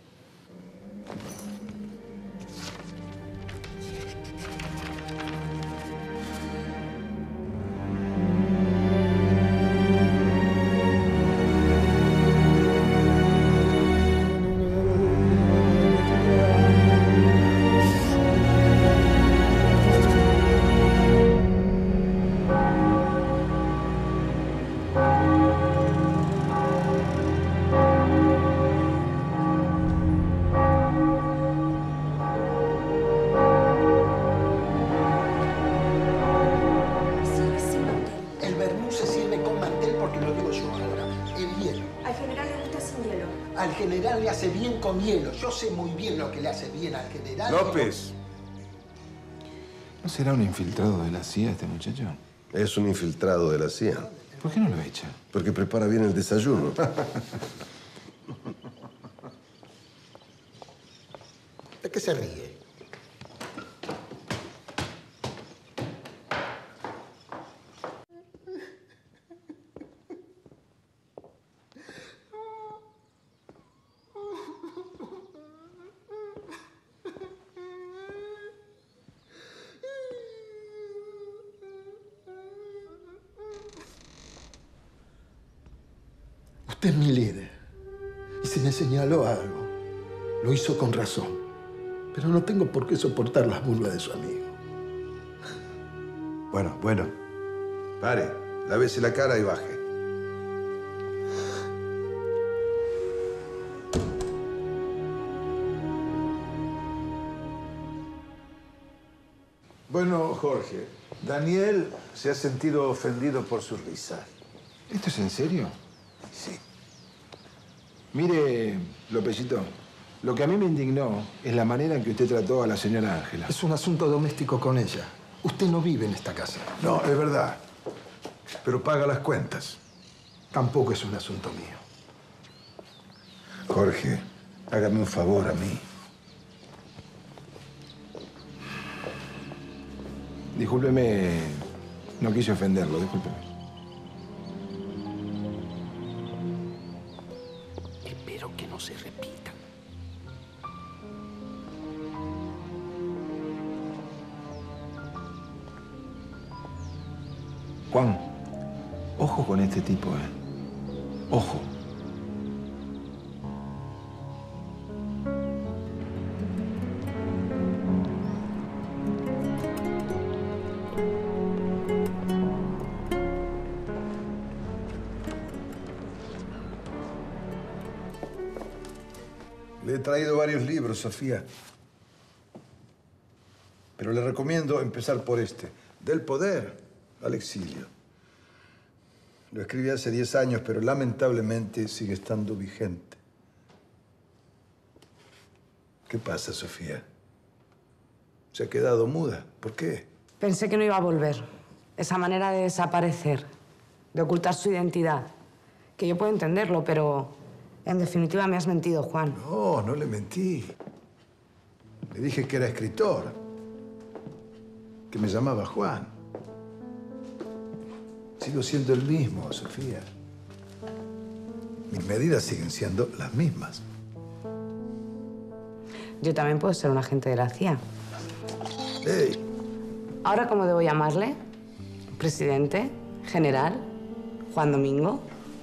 Al general le hace bien con hielo. Yo sé muy bien lo que le hace bien al general. López. ¿No será un infiltrado de la CIA este muchacho? Es un infiltrado de la CIA. ¿Por qué no lo echa? Porque prepara bien el desayuno. ¿De qué se ríe? Usted es mi líder. Y si me señaló algo, lo hizo con razón. Pero no tengo por qué soportar las burlas de su amigo. Bueno. Pare. Lávese la cara y baje. Bueno, Jorge, Daniel se ha sentido ofendido por su risa. ¿Esto es en serio? Sí. Mire, Lópezito, lo que a mí me indignó es la manera en que usted trató a la señora Ángela. Es un asunto doméstico con ella. Usted no vive en esta casa. No, es verdad. Pero paga las cuentas. Tampoco es un asunto mío. Jorge, hágame un favor a mí. Discúlpeme, no quise ofenderlo, discúlpeme. Espero que no se repita. Juan, ojo con este tipo, ¿eh? Ojo. Le he traído varios libros, Sofía. Pero le recomiendo empezar por este. Del poder al exilio. Lo escribí hace 10 años, pero lamentablemente sigue estando vigente. ¿Qué pasa, Sofía? Se ha quedado muda. ¿Por qué? Pensé que no iba a volver. Esa manera de desaparecer, de ocultar su identidad. Que yo puedo entenderlo, pero en definitiva me has mentido, Juan. No, no le mentí. Le dije que era escritor. que me llamaba Juan. Sigo siendo el mismo, Sofía. Mis medidas siguen siendo las mismas. Yo también puedo ser un agente de la CIA. ¡Ey! ¿Ahora cómo debo llamarle? ¿Presidente? ¿General? ¿Juan Domingo?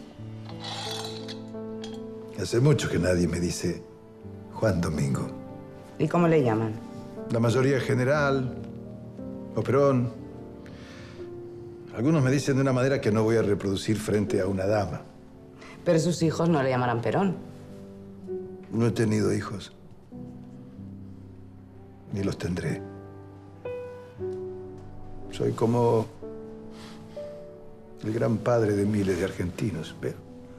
Hace mucho que nadie me dice Juan Domingo. ¿Y cómo le llaman? La mayoría general o Perón. Algunos me dicen de una manera que no voy a reproducir frente a una dama. Pero sus hijos no le llamarán Perón. No he tenido hijos. Ni los tendré. Soy como el gran padre de miles de argentinos, pero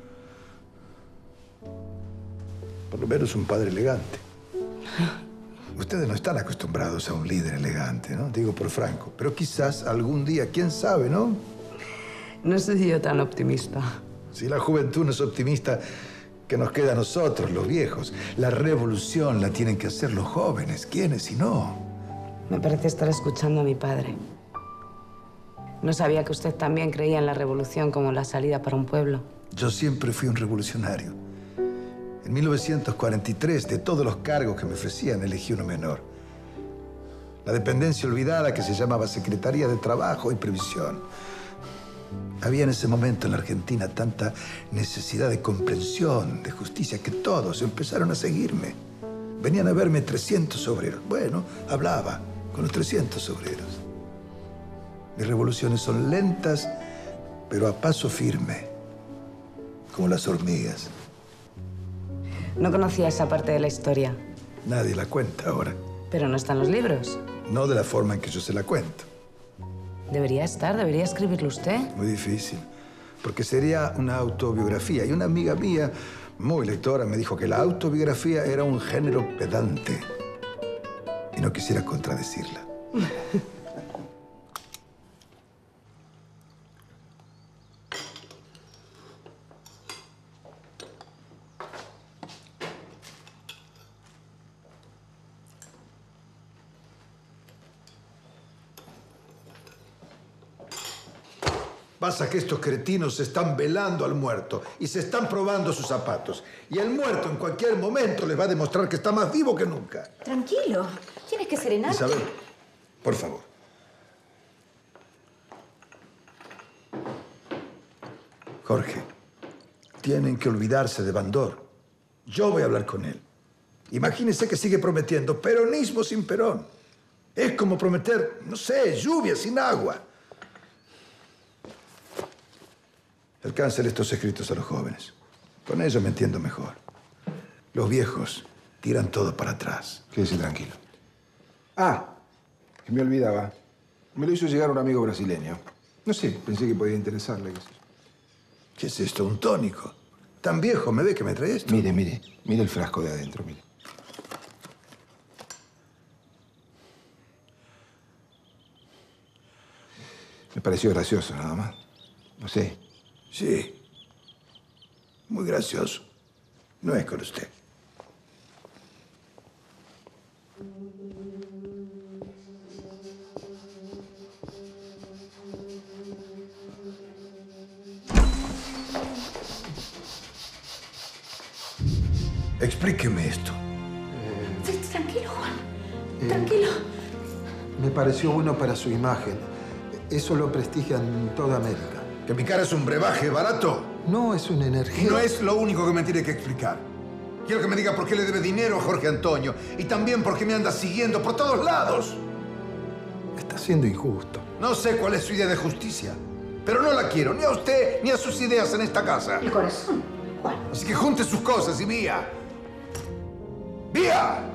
por lo menos un padre elegante. Ustedes no están acostumbrados a un líder elegante, ¿no? Digo por Franco. Pero quizás algún día, quién sabe, ¿no? No soy yo tan optimista. Si la juventud no es optimista, ¿qué nos queda a nosotros, los viejos? La revolución la tienen que hacer los jóvenes. ¿Quiénes si no? Me parece estar escuchando a mi padre. No sabía que usted también creía en la revolución como la salida para un pueblo. Yo siempre fui un revolucionario. En 1943, de todos los cargos que me ofrecían, elegí uno menor. La dependencia olvidada que se llamaba Secretaría de Trabajo y Previsión. Había en ese momento en la Argentina tanta necesidad de comprensión, de justicia, que todos empezaron a seguirme. Venían a verme 300 obreros. Bueno, hablaba con los 300 obreros. Mis revoluciones son lentas, pero a paso firme, como las hormigas. No conocía esa parte de la historia. Nadie la cuenta ahora. Pero no está en los libros. No de la forma en que yo se la cuento. Debería estar, debería escribirlo usted. Muy difícil, porque sería una autobiografía. Y una amiga mía, muy lectora, me dijo que la autobiografía era un género pedante. Y no quisiera contradecirla. Pasa que estos cretinos se están velando al muerto y se están probando sus zapatos. Y el muerto en cualquier momento les va a demostrar que está más vivo que nunca. Tranquilo. Tienes que serenarte. Isabel, por favor. Jorge, tienen que olvidarse de Bandor. Yo voy a hablar con él. Imagínense que sigue prometiendo peronismo sin Perón. Es como prometer, no sé, lluvia sin agua. Alcáncele estos escritos a los jóvenes. Con ellos me entiendo mejor. Los viejos tiran todo para atrás. Quédese tranquilo. Ah, que me olvidaba. Me lo hizo llegar un amigo brasileño. No sé, pensé que podía interesarle. ¿Qué es esto? ¿Un tónico? ¿Tan viejo me ve que me trae esto? Mire, mire. Mire el frasco de adentro, mire. Me pareció gracioso, nada más. No sé. Sí. Muy gracioso. No es con usted. Explíqueme esto. Tranquilo, Juan. Tranquilo. Me pareció bueno para su imagen. Eso lo prestigia en toda América. ¿Que mi cara es un brebaje barato? No, es una energía. No es lo único que me tiene que explicar. Quiero que me diga por qué le debe dinero a Jorge Antonio y también por qué me anda siguiendo por todos lados. Está siendo injusto. No sé cuál es su idea de justicia, pero no la quiero ni a usted ni a sus ideas en esta casa. El corazón, Juan. Así que junte sus cosas y vía. ¡Vía!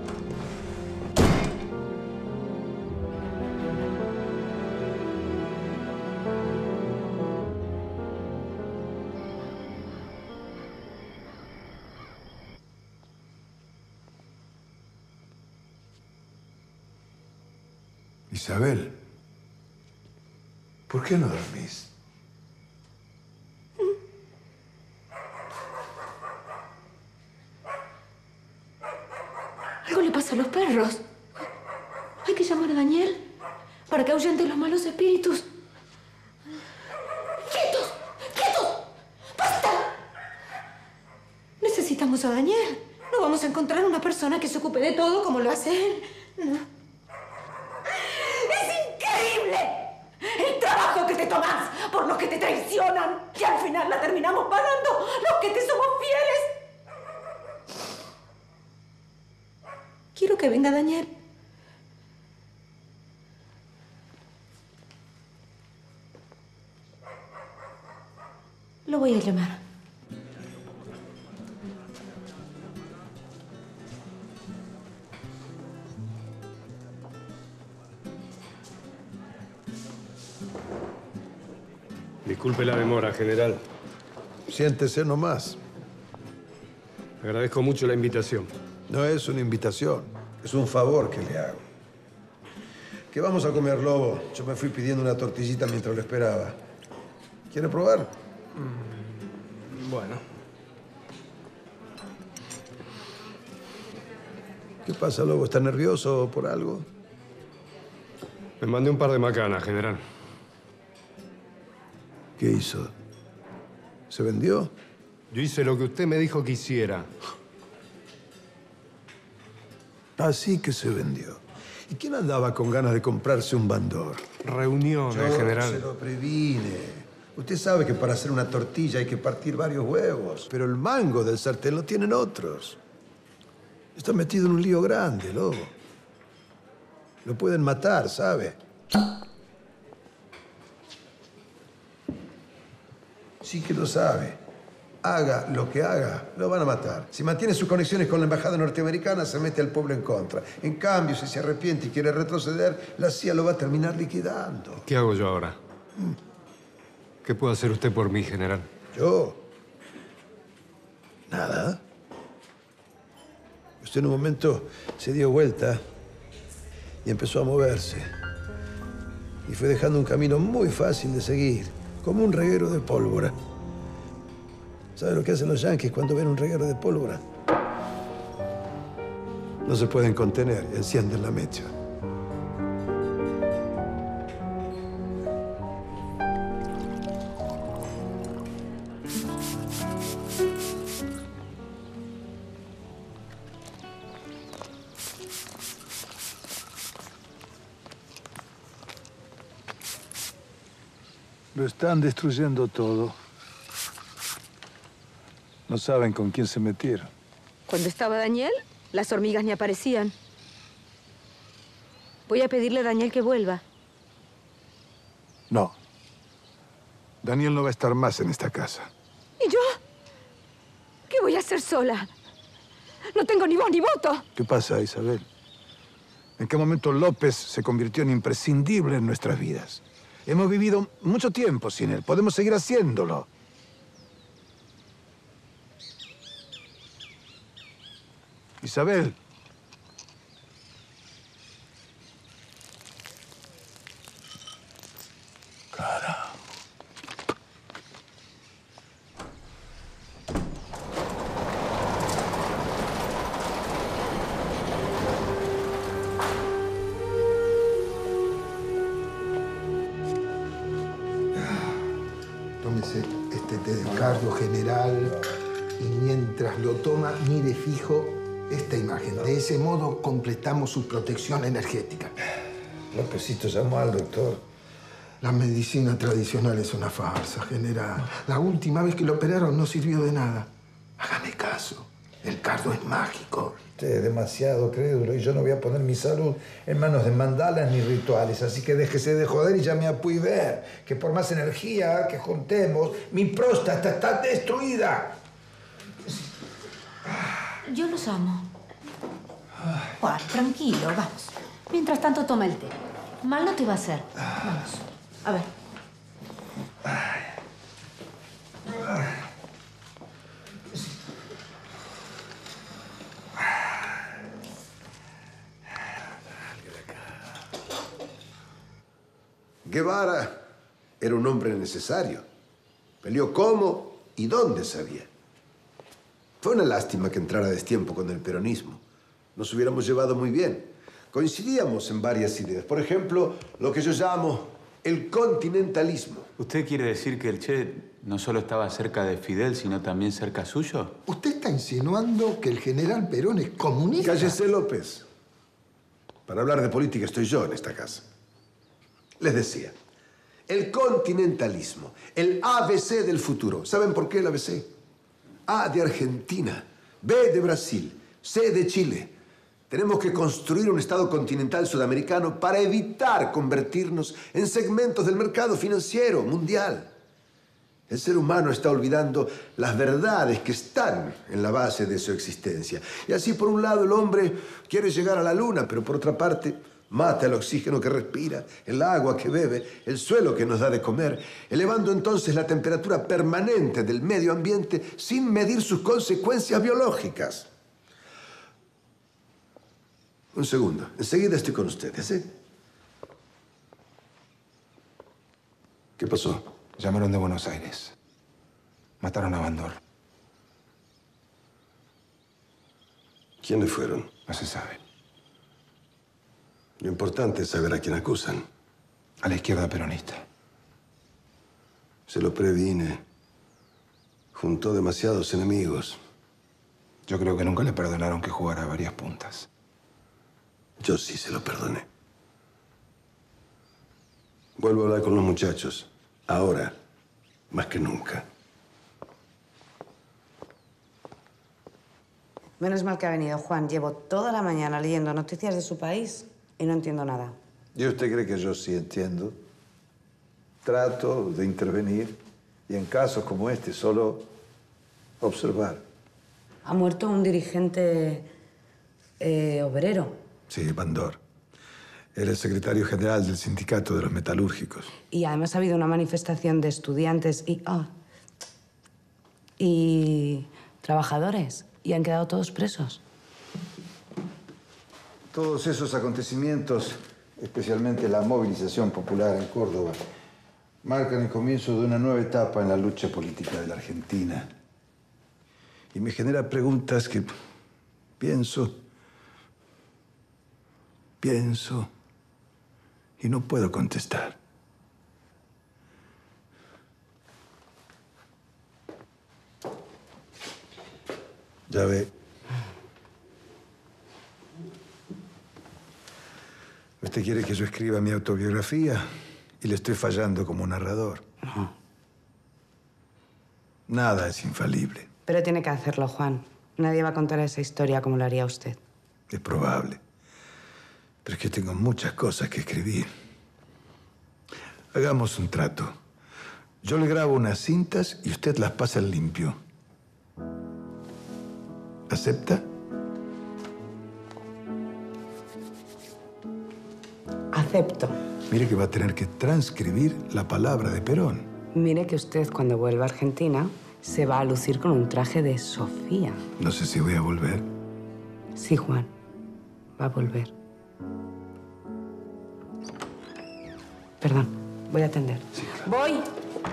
Isabel, ¿por qué no dormís? Algo le pasa a los perros. Hay que llamar a Daniel. para que ahuyente los malos espíritus. ¡Quietos! ¡Quietos! ¡Basta! Necesitamos a Daniel. No vamos a encontrar una persona que se ocupe de todo como lo hace él. No. ¡Es increíble! El trabajo que te tomás por los que te traicionan. Y al final la terminamos pagando los que te somos fieles. Quiero que venga Daniel. Lo voy a llamar. Disculpe la demora, general. Siéntese nomás. Agradezco mucho la invitación. No es una invitación, es un favor que le hago. ¿Qué vamos a comer, Lobo? Yo me fui pidiendo una tortillita mientras lo esperaba. ¿Quiere probar? Bueno. ¿Qué pasa, Lobo? ¿Está nervioso por algo? Me mandé un par de macanas, general. ¿Qué hizo? ¿Se vendió? Yo hice lo que usted me dijo que hiciera. Así que se vendió. ¿Y quién andaba con ganas de comprarse un bandor? Reuniones, general. Se lo previne. Usted sabe que para hacer una tortilla hay que partir varios huevos, pero el mango del sartén lo tienen otros. Está metido en un lío grande, Lobo. Lo pueden matar, ¿sabe? Sí que lo sabe. Haga lo que haga, lo van a matar. Si mantiene sus conexiones con la embajada norteamericana, se mete al pueblo en contra. En cambio, si se arrepiente y quiere retroceder, la CIA lo va a terminar liquidando. ¿Qué hago yo ahora? ¿Qué puede hacer usted por mí, general? ¿Yo? Nada. Usted en un momento se dio vuelta y empezó a moverse. Y fue dejando un camino muy fácil de seguir, como un reguero de pólvora. ¿Sabe lo que hacen los yanquis cuando ven un reguero de pólvora? No se pueden contener, encienden la mecha. Lo están destruyendo todo. No saben con quién se metieron. Cuando estaba Daniel, las hormigas ni aparecían. Voy a pedirle a Daniel que vuelva. No. Daniel no va a estar más en esta casa. ¿Y yo? ¿Qué voy a hacer sola? No tengo ni voz ni voto. ¿Qué pasa, Isabel? ¿En qué momento López se convirtió en imprescindible en nuestras vidas? Hemos vivido mucho tiempo sin él. Podemos seguir haciéndolo. Isabel. Carajo. Tómese este té de cardio, general, y mientras lo toma, mire fijo esta imagen. De ese modo completamos su protección energética. Lópezito llamó al doctor. La medicina tradicional es una farsa, general. La última vez que lo operaron no sirvió de nada. Hágame caso. El cardio es mágico. Usted es demasiado crédulo y yo no voy a poner mi salud en manos de mandalas ni rituales. Así que déjese de joder y llame a Puy-Ver, que por más energía que juntemos, mi próstata está destruida. Yo los amo. Juan, tranquilo, vamos. Mientras tanto, toma el té. Mal no te va a hacer. Vamos. A ver. Guevara era un hombre necesario. Peleó cómo y dónde sabía. Fue una lástima que entrara a destiempo con el peronismo. Nos hubiéramos llevado muy bien. coincidíamos en varias ideas. Por ejemplo, lo que yo llamo el continentalismo. ¿Usted quiere decir que el Che no solo estaba cerca de Fidel, sino también cerca suyo? ¿Usted está insinuando que el general Perón es comunista? Cállese, López. Para hablar de política estoy yo en esta casa. Les decía, el continentalismo, el ABC del futuro. ¿Saben por qué el ABC? A de Argentina, B de Brasil, C de Chile. Tenemos que construir un Estado continental sudamericano para evitar convertirnos en segmentos del mercado financiero mundial. El ser humano está olvidando las verdades que están en la base de su existencia. Y así, por un lado, el hombre quiere llegar a la luna, pero por otra parte, mata el oxígeno que respira, el agua que bebe, el suelo que nos da de comer, elevando entonces la temperatura permanente del medio ambiente sin medir sus consecuencias biológicas. Un segundo, enseguida estoy con ustedes, ¿eh? ¿Qué pasó? Llamaron de Buenos Aires. Mataron a Bandor. ¿Quiénes fueron? No se sabe. Lo importante es saber a quién acusan. A la izquierda peronista. Se lo previne. Juntó demasiados enemigos. Yo creo que nunca le perdonaron que jugara a varias puntas. Yo sí se lo perdoné. Vuelvo a hablar con los muchachos. Ahora, más que nunca. Menos mal que ha venido Juan. Llevo toda la mañana leyendo noticias de su país y no entiendo nada. ¿Y usted cree que yo sí entiendo? Trato de intervenir y en casos como este solo observar. Ha muerto un dirigente obrero. Sí, Bandor. Era el secretario general del sindicato de los metalúrgicos. Y además ha habido una manifestación de estudiantes y trabajadores. Y han quedado todos presos. Todos esos acontecimientos, especialmente la movilización popular en Córdoba, marcan el comienzo de una nueva etapa en la lucha política de la Argentina. Y me genera preguntas que pienso y no puedo contestar. Ya ve. Usted quiere que yo escriba mi autobiografía y le estoy fallando como narrador. No. Nada es infalible. Pero tiene que hacerlo, Juan. Nadie va a contar esa historia como lo haría usted. Es probable. Pero es que tengo muchas cosas que escribir. Hagamos un trato. Yo le grabo unas cintas y usted las pasa al limpio. ¿Acepta? Acepto. Mire que va a tener que transcribir la palabra de Perón. Mire que usted, cuando vuelva a Argentina, se va a lucir con un traje de Sofía. No sé si voy a volver. Sí, Juan. Va a volver. Perdón, voy a atender. Sí, claro. ¡Voy!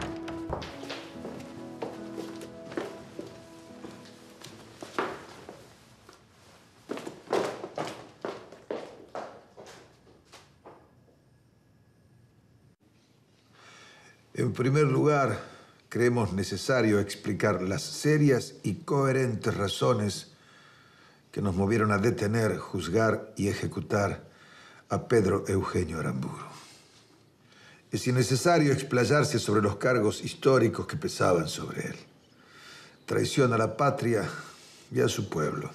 En primer lugar, creemos necesario explicar las serias y coherentes razones que nos movieron a detener, juzgar y ejecutar a Pedro Eugenio Aramburu. Es innecesario explayarse sobre los cargos históricos que pesaban sobre él. Traición a la patria y a su pueblo.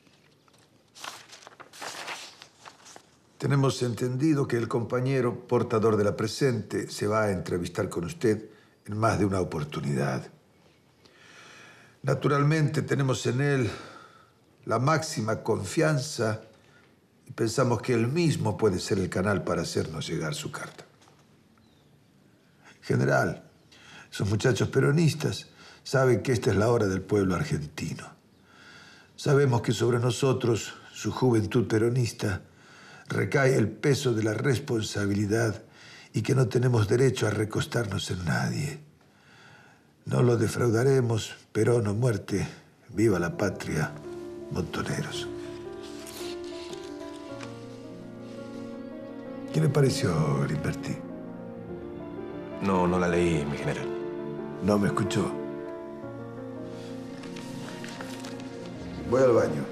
Tenemos entendido que el compañero portador de la presente se va a entrevistar con usted en más de una oportunidad. Naturalmente, tenemos en él la máxima confianza y pensamos que él mismo puede ser el canal para hacernos llegar su carta. General, esos muchachos peronistas saben que esta es la hora del pueblo argentino. Sabemos que sobre nosotros, su juventud peronista, recae el peso de la responsabilidad y que no tenemos derecho a recostarnos en nadie. No lo defraudaremos, Perón o muerte, viva la patria, montoneros. ¿Qué le pareció Galimberti? No la leí, mi general. No me escuchó. Voy al baño.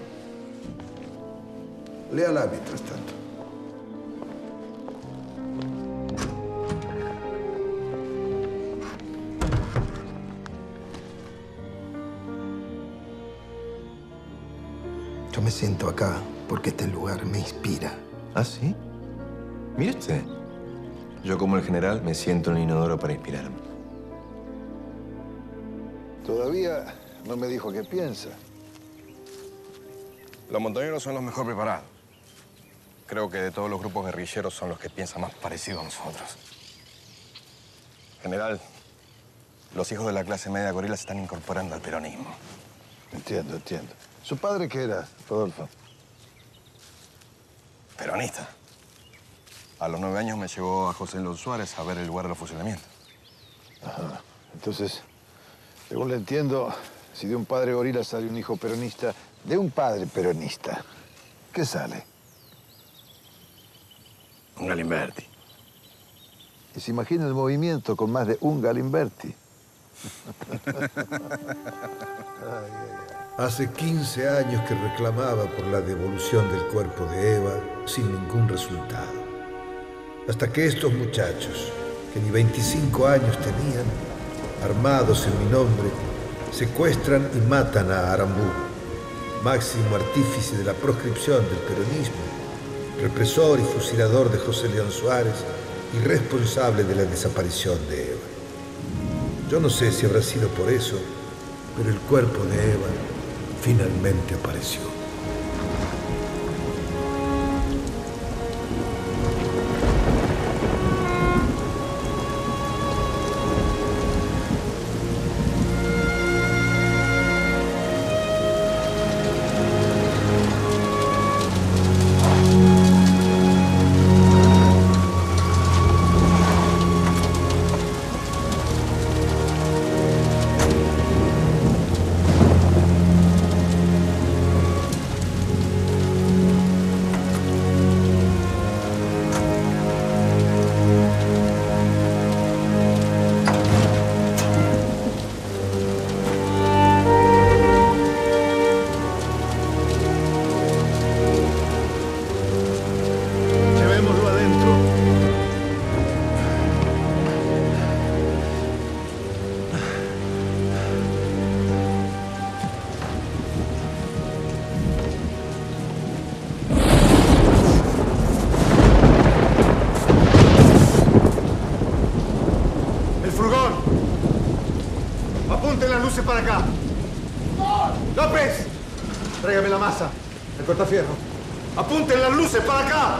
Léala mientras tanto. Yo me siento acá porque este lugar me inspira. ¿Ah, sí? Mire usted. Yo, como el general, me siento en el inodoro para inspirarme. Todavía no me dijo qué piensa. Los montoneros son los mejor preparados. Creo que de todos los grupos guerrilleros son los que piensan más parecido a nosotros. General, los hijos de la clase media gorila se están incorporando al peronismo. Entiendo, entiendo. ¿Su padre qué era, Rodolfo? Peronista. A los 9 años me llevó a José Los Suárez a ver el lugar de los fusilamientos. Ajá. Entonces, según le entiendo, si de un padre gorila sale un hijo peronista, de un padre peronista, ¿qué sale? Un Galimberti. Y se imagina el movimiento con más de un Galimberti. Hace 15 años que reclamaba por la devolución del cuerpo de Eva sin ningún resultado. Hasta que estos muchachos, que ni 25 años tenían, armados en mi nombre, secuestran y matan a Aramburu, máximo artífice de la proscripción del peronismo, represor y fusilador de José León Suárez y responsable de la desaparición de Eva. Yo no sé si habrá sido por eso, pero el cuerpo de Eva finalmente apareció. Para acá. ¡López! Tráigame la masa. El cortafierro. ¡Apunten las luces para acá!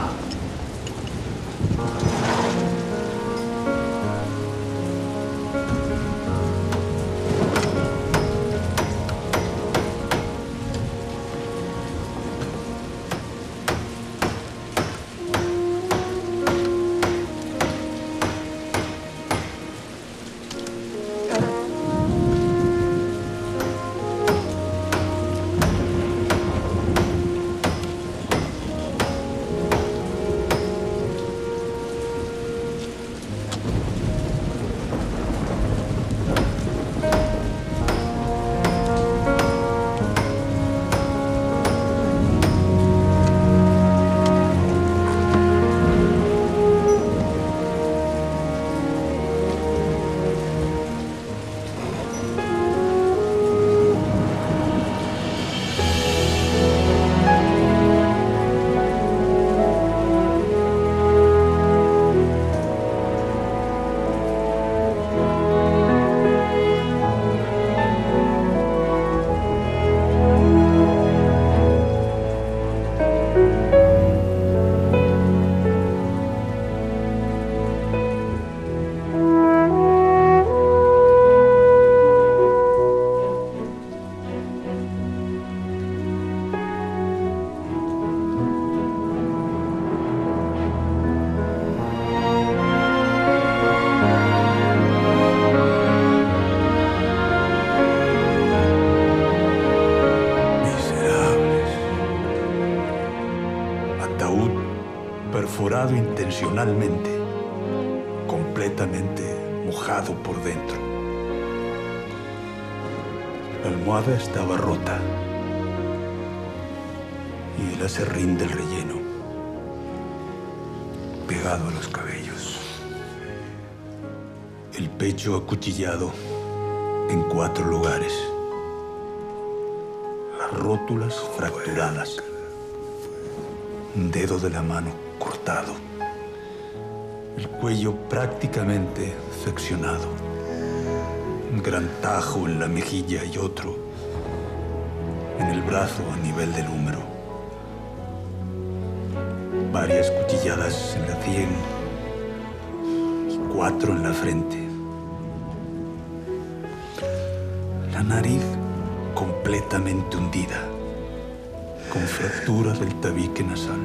intencionalmente, completamente mojado por dentro. La almohada estaba rota y el aserrín del relleno pegado a los cabellos. El pecho acuchillado en 4 lugares. Las rótulas fracturadas. Un dedo de la mano cortado. El cuello prácticamente seccionado. Un gran tajo en la mejilla y otro en el brazo a nivel del húmero. Varias cuchilladas en la sien y 4 en la frente. La nariz completamente hundida, con fracturas del tabique nasal.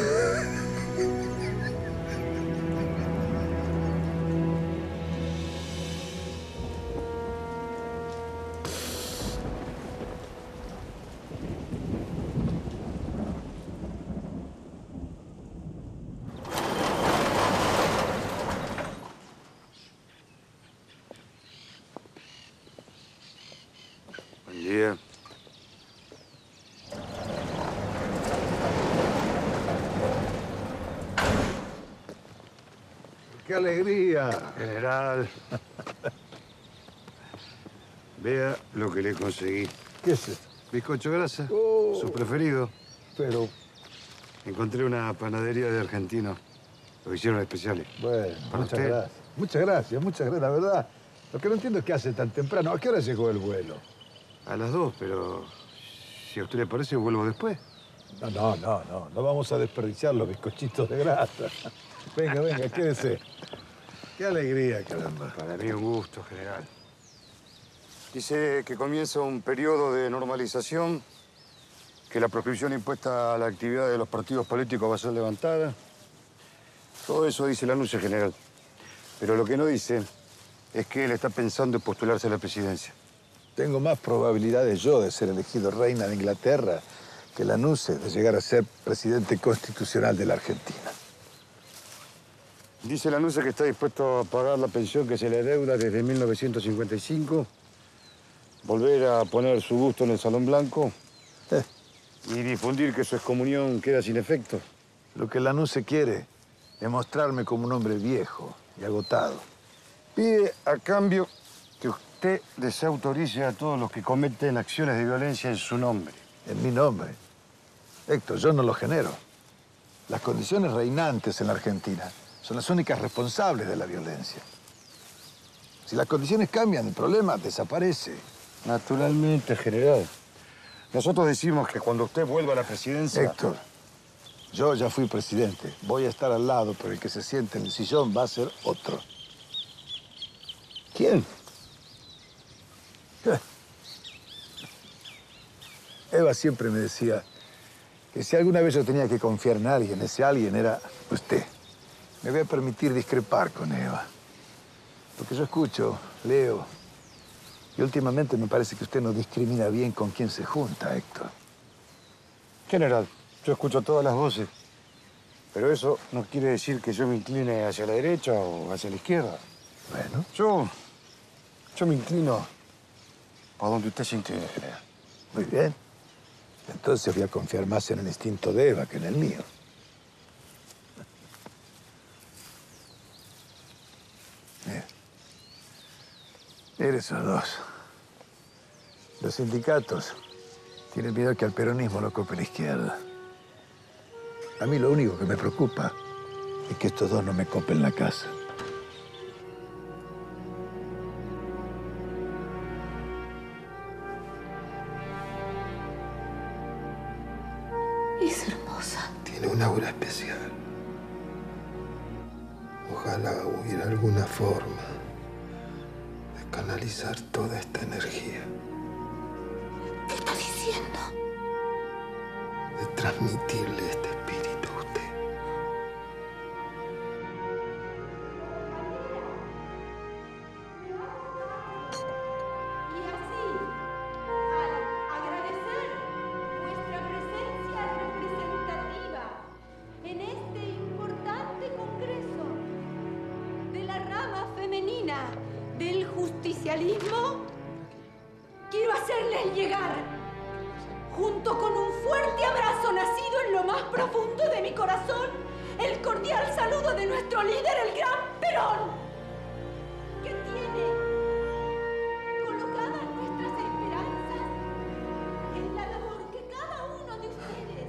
Buen día. ¡Qué alegría! General. Vea lo que le conseguí. ¿Qué es esto? Bizcocho grasa, su preferido. Pero, Encontré una panadería de argentinos. Lo hicieron especiales. bueno, ¿Para muchas usted? gracias. Muchas gracias, la verdad. Lo que no entiendo es qué hace tan temprano. ¿A qué hora llegó el vuelo? A las 2, pero si a usted le parece, vuelvo después. No vamos a desperdiciar los bizcochitos de grasa. Venga, quédese. Qué alegría, caramba. Para mí un gusto, general. Dice que comienza un periodo de normalización, que la proscripción impuesta a la actividad de los partidos políticos va a ser levantada. Todo eso dice el anuncio general. Pero lo que no dice es que él está pensando en postularse a la presidencia. Tengo más probabilidades yo de ser elegido reina de Inglaterra que la NUCE de llegar a ser presidente constitucional de la Argentina. Dice la NUCE que está dispuesto a pagar la pensión que se le deuda desde 1955, volver a poner su busto en el Salón Blanco y difundir que su excomunión queda sin efecto. Lo que la NUCE quiere es mostrarme como un hombre viejo y agotado. Pide a cambio que usted desautorice a todos los que cometen acciones de violencia en su nombre. En mi nombre. Héctor, yo no lo genero. Las condiciones reinantes en la Argentina son las únicas responsables de la violencia. Si las condiciones cambian, el problema desaparece. Naturalmente, general. Nosotros decimos que cuando usted vuelva a la presidencia... Héctor, yo ya fui presidente. Voy a estar al lado, pero el que se siente en el sillón va a ser otro. ¿Quién? Eva siempre me decía que si alguna vez yo tenía que confiar en alguien, ese alguien era usted. Me voy a permitir discrepar con Eva. Porque yo escucho, leo, y últimamente me parece que usted no discrimina bien con quién se junta, Héctor. General, yo escucho todas las voces, pero eso no quiere decir que yo me incline hacia la derecha o hacia la izquierda. Bueno. Yo me inclino para donde usted se incline, general. Muy bien. Entonces voy a confiar más en el instinto de Eva que en el mío. Mire esos dos. Los sindicatos tienen miedo que al peronismo lo copie la izquierda. A mí lo único que me preocupa es que estos dos no me copen la casa. Es hermosa. Tiene un aura especial. Ojalá hubiera alguna forma de canalizar toda esta energía. ¿Qué está diciendo? De transmitirle este espíritu a usted. En este importante congreso reina del justicialismo, quiero hacerles llegar, junto con un fuerte abrazo nacido en lo más profundo de mi corazón, el cordial saludo de nuestro líder, el gran Perón, que tiene colocadas nuestras esperanzas en la labor que cada uno de ustedes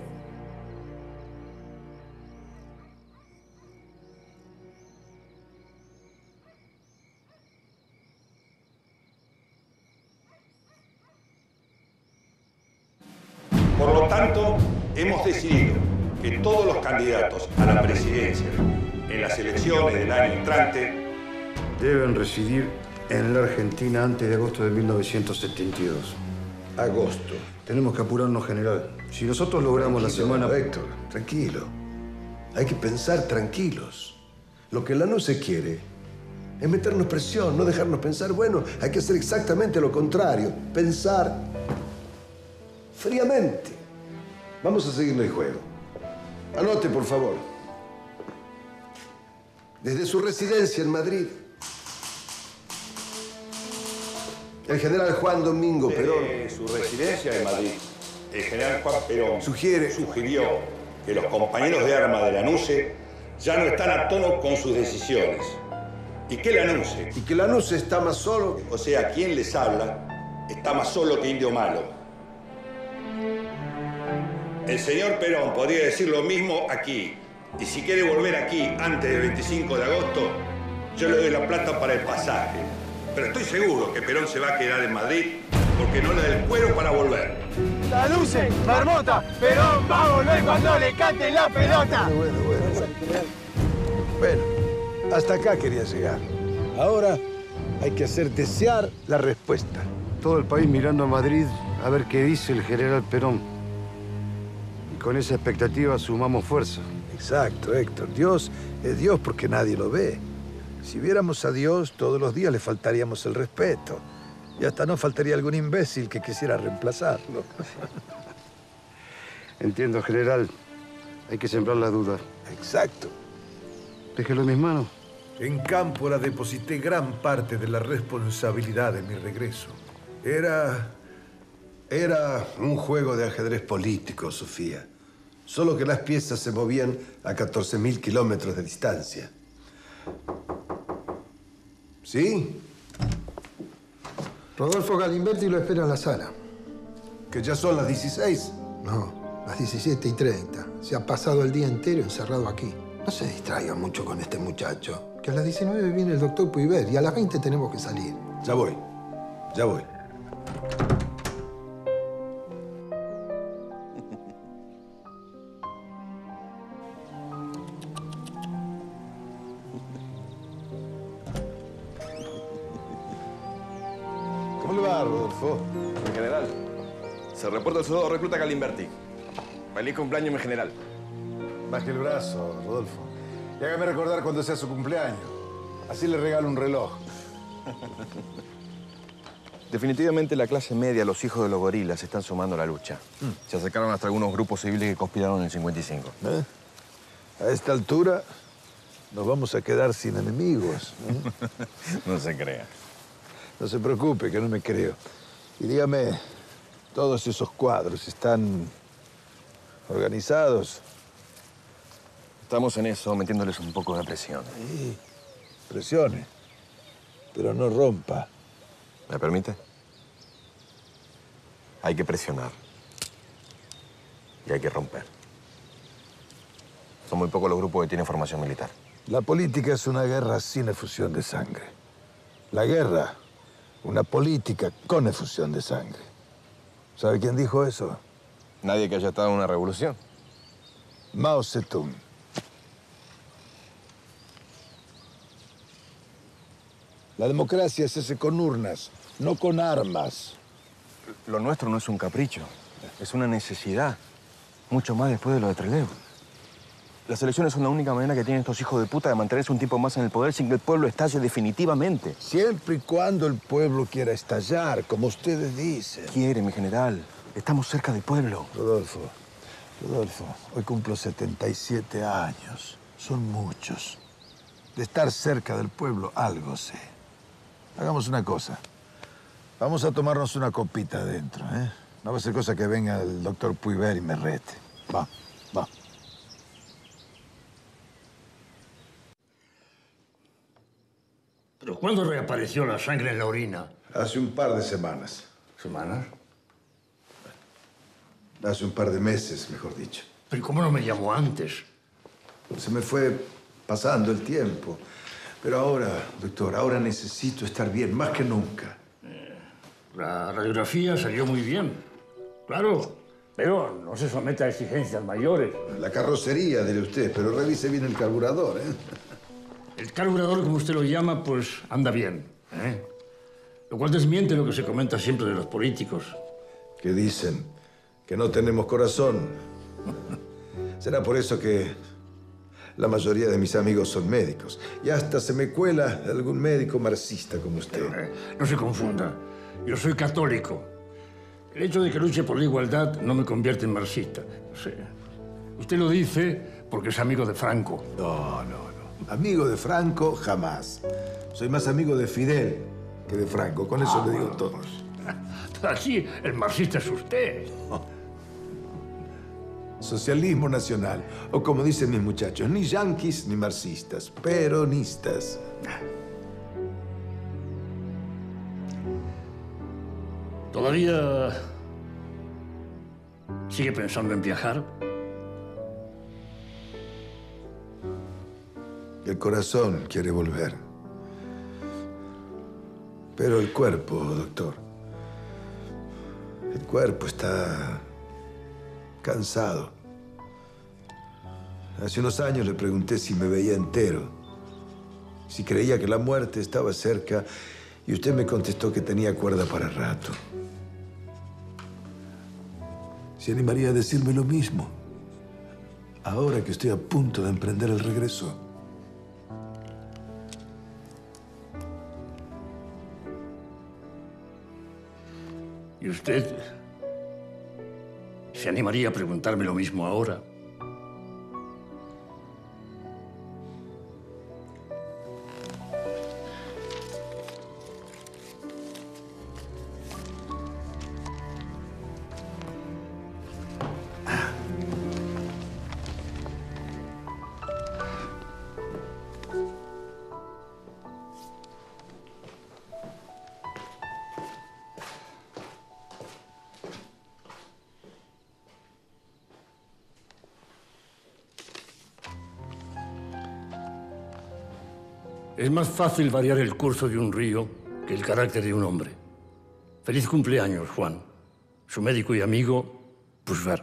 Por lo tanto, hemos decidido que todos los candidatos a la presidencia en las elecciones del año entrante deben residir en la Argentina antes de agosto de 1972. Agosto. Tenemos que apurarnos, general. Si nosotros logramos la semana... Héctor, tranquilo. Hay que pensar tranquilos. Lo que la NUCE quiere es meternos presión, no dejarnos pensar. Bueno, hay que hacer exactamente lo contrario. Pensar fríamente. Vamos a seguirle el juego. Anote, por favor. Desde su residencia en Madrid, el general Juan Domingo Perón... su residencia en Madrid, el general Juan Perón sugirió que los compañeros de armas de la NUCE ya no están a tono con sus decisiones. ¿Y qué la NUCE? Y que la NUCE está más solo... O sea, quien les habla está más solo que indio malo. El señor Perón podría decir lo mismo aquí. Y si quiere volver aquí antes del 25 de agosto, yo le doy la plata para el pasaje. Pero estoy seguro que Perón se va a quedar en Madrid porque no le da el cuero para volver. La luce, marmota, Perón va a volver cuando le cante la pelota. Bueno, hasta acá quería llegar. Ahora hay que hacer desear la respuesta. Todo el país mirando a Madrid a ver qué dice el general Perón. Y con esa expectativa sumamos fuerza. Exacto, Héctor. Dios es Dios porque nadie lo ve. Si viéramos a Dios, todos los días le faltaríamos el respeto. Y hasta no faltaría algún imbécil que quisiera reemplazarlo. Entiendo, general. Hay que sembrar la duda. Exacto. Déjelo en mis manos. En Cámpora deposité gran parte de la responsabilidad de mi regreso. Era un juego de ajedrez político, Sofía. Solo que las piezas se movían a 14.000 kilómetros de distancia. ¿Sí? Rodolfo Galimberti lo espera en la sala. ¿Que ya son las 16? No, las 17:30. Se ha pasado el día entero encerrado aquí. No se distraigan mucho con este muchacho. Que a las 19 viene el doctor Puiver y a las 20 tenemos que salir. Ya voy. Ya voy. ¿Cómo le va, Rodolfo? Mi general, se reporta el soldado recluta Galimberti. Feliz cumpleaños, mi general. Baje el brazo, Rodolfo. Y hágame recordar cuando sea su cumpleaños. Así le regalo un reloj. Definitivamente la clase media, los hijos de los gorilas, se están sumando a la lucha. Se acercaron hasta algunos grupos civiles que conspiraron en el 55. A esta altura nos vamos a quedar sin enemigos. No se crea. No se preocupe, que no me creo. Y dígame, ¿todos esos cuadros están organizados? Estamos en eso, metiéndoles un poco de presión. Sí, presione, pero no rompa. ¿Me permite? Hay que presionar. Y hay que romper. Son muy pocos los grupos que tienen formación militar. La política es una guerra sin efusión de sangre. La guerra, una política con efusión de sangre. ¿Sabe quién dijo eso? Nadie que haya estado en una revolución. Mao Zedong. La democracia se hace con urnas, no con armas. Lo nuestro no es un capricho, es una necesidad. Mucho más después de lo de Trelew. Las elecciones son la única manera que tienen estos hijos de puta de mantenerse un tiempo más en el poder sin que el pueblo estalle definitivamente. Siempre y cuando el pueblo quiera estallar, como ustedes dicen. Quiere, mi general. Estamos cerca del pueblo. Rodolfo, hoy cumplo 77 años. Son muchos. De estar cerca del pueblo, algo sé. Hagamos una cosa. Vamos a tomarnos una copita adentro, ¿eh? No va a ser cosa que venga el doctor Puiver y me rete. Va, va. ¿Pero cuándo reapareció la sangre en la orina? Hace un par de semanas. ¿Semanas? Hace un par de meses, mejor dicho. ¿Pero cómo no me llamó antes? Se me fue pasando el tiempo. Pero ahora, doctor, ahora necesito estar bien, más que nunca. La radiografía salió muy bien. Claro, pero no se someta a exigencias mayores. La carrocería, diré usted, pero revise bien el carburador, ¿eh? El carburador, como usted lo llama, pues anda bien, ¿eh? Lo cual desmiente lo que se comenta siempre de los políticos. ¿Qué dicen? Que no tenemos corazón. Será por eso que la mayoría de mis amigos son médicos. Y hasta se me cuela algún médico marxista como usted. No se confunda. Yo soy católico. El hecho de que luche por la igualdad no me convierte en marxista. No sé. Usted lo dice porque es amigo de Franco. No, no, no. Amigo de Franco, jamás. Soy más amigo de Fidel que de Franco. Con eso le digo todo. Así, el marxista es usted. Socialismo nacional. O como dicen mis muchachos, ni yanquis ni marxistas, peronistas. ¿Todavía sigue pensando en viajar? El corazón quiere volver. Pero el cuerpo, doctor. El cuerpo está cansado. Hace unos años le pregunté si me veía entero, si creía que la muerte estaba cerca, y usted me contestó que tenía cuerda para rato. ¿Se animaría a decirme lo mismo ahora que estoy a punto de emprender el regreso? ¿Y usted se animaría a preguntarme lo mismo ahora? Es más fácil variar el curso de un río que el carácter de un hombre. Feliz cumpleaños, Juan. Su médico y amigo, Puiver.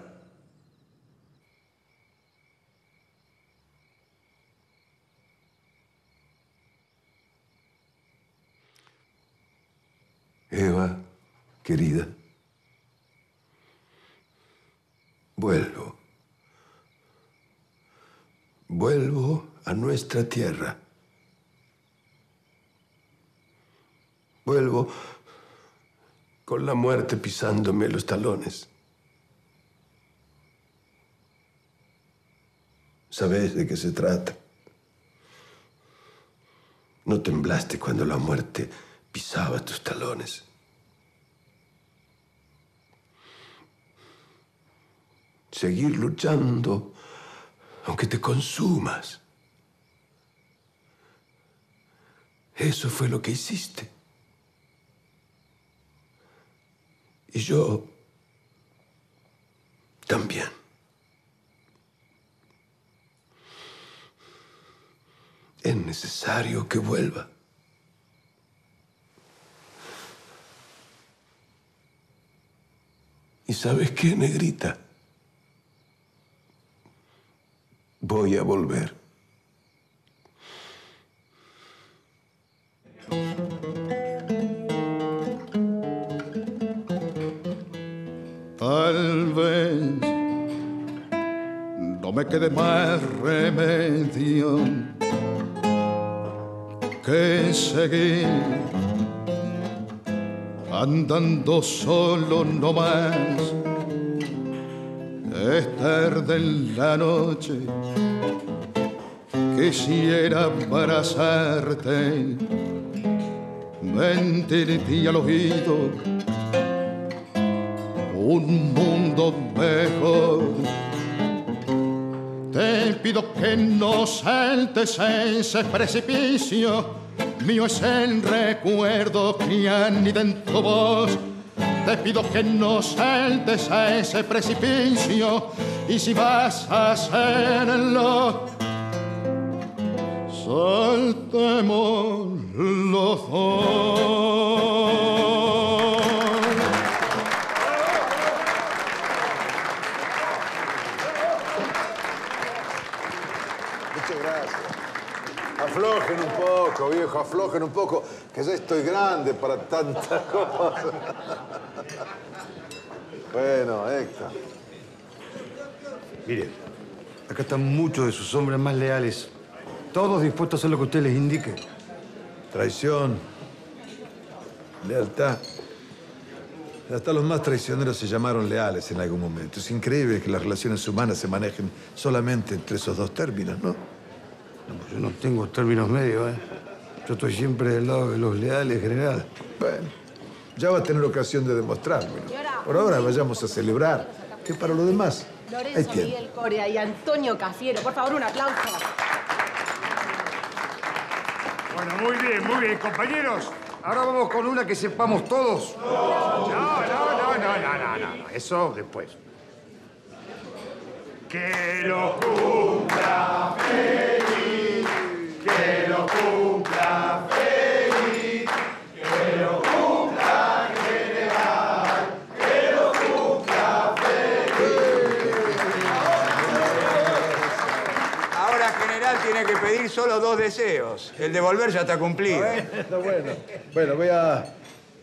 Eva, querida, vuelvo. Vuelvo a nuestra tierra. Vuelvo con la muerte pisándome los talones. ¿Sabes de qué se trata? ¿No temblaste cuando la muerte pisaba tus talones? Seguir luchando aunque te consumas. Eso fue lo que hiciste. Y yo también. Es necesario que vuelva. ¿Y sabes qué, negrita? Voy a volver. Tal vez no me quede más remedio que seguir andando solo no más. Es tarde en la noche, quisiera abrazarte mentirte al oído un mundo mejor. Te pido que no saltes a ese precipicio, mío es el recuerdo que anida en tu voz. Te pido que no saltes a ese precipicio, y si vas a hacerlo, saltemos los dos. Muchas gracias. Aflojen un poco, viejo, aflojen un poco, que ya estoy grande para tantas cosas. Bueno, Héctor. Mire, acá están muchos de sus hombres más leales, todos dispuestos a hacer lo que usted les indique. Traición, lealtad. Hasta los más traicioneros se llamaron leales en algún momento. Es increíble que las relaciones humanas se manejen solamente entre esos dos términos, ¿no? No, pues yo no tengo términos medios, ¿eh? Yo estoy siempre del lado de los leales, general. Bueno, ya va a tener ocasión de demostrármelo. Por ahora vayamos a celebrar, que para lo demás hay Lorenzo tiempo. Miguel Coria y Antonio Cafiero. Por favor, un aplauso. Bueno, muy bien, compañeros. Ahora vamos con una que sepamos todos. No. Eso después. Que lo cumpla feliz, que lo cumpla feliz, que lo cumpla general, que lo cumpla feliz. Ahora, general, tiene que pedir solo 2 deseos. El de volver ya está cumplido. Bueno, voy a...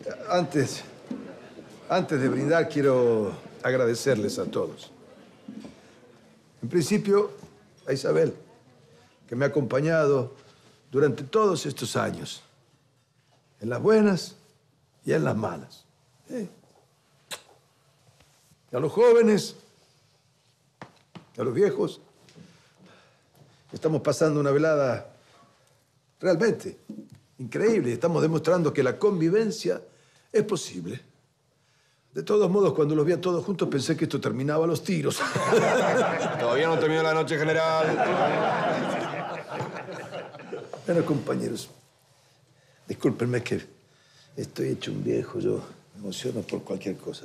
Antes de brindar, quiero agradecerles a todos. En principio, a Isabel, que me ha acompañado durante todos estos años, en las buenas y en las malas. Y a los jóvenes, a los viejos, estamos pasando una velada realmente increíble. Estamos demostrando que la convivencia es posible. De todos modos, cuando los vi a todos juntos, pensé que esto terminaba a los tiros. Todavía no terminó la noche, general. Bueno, compañeros, discúlpenme que estoy hecho un viejo. Yo me emociono por cualquier cosa.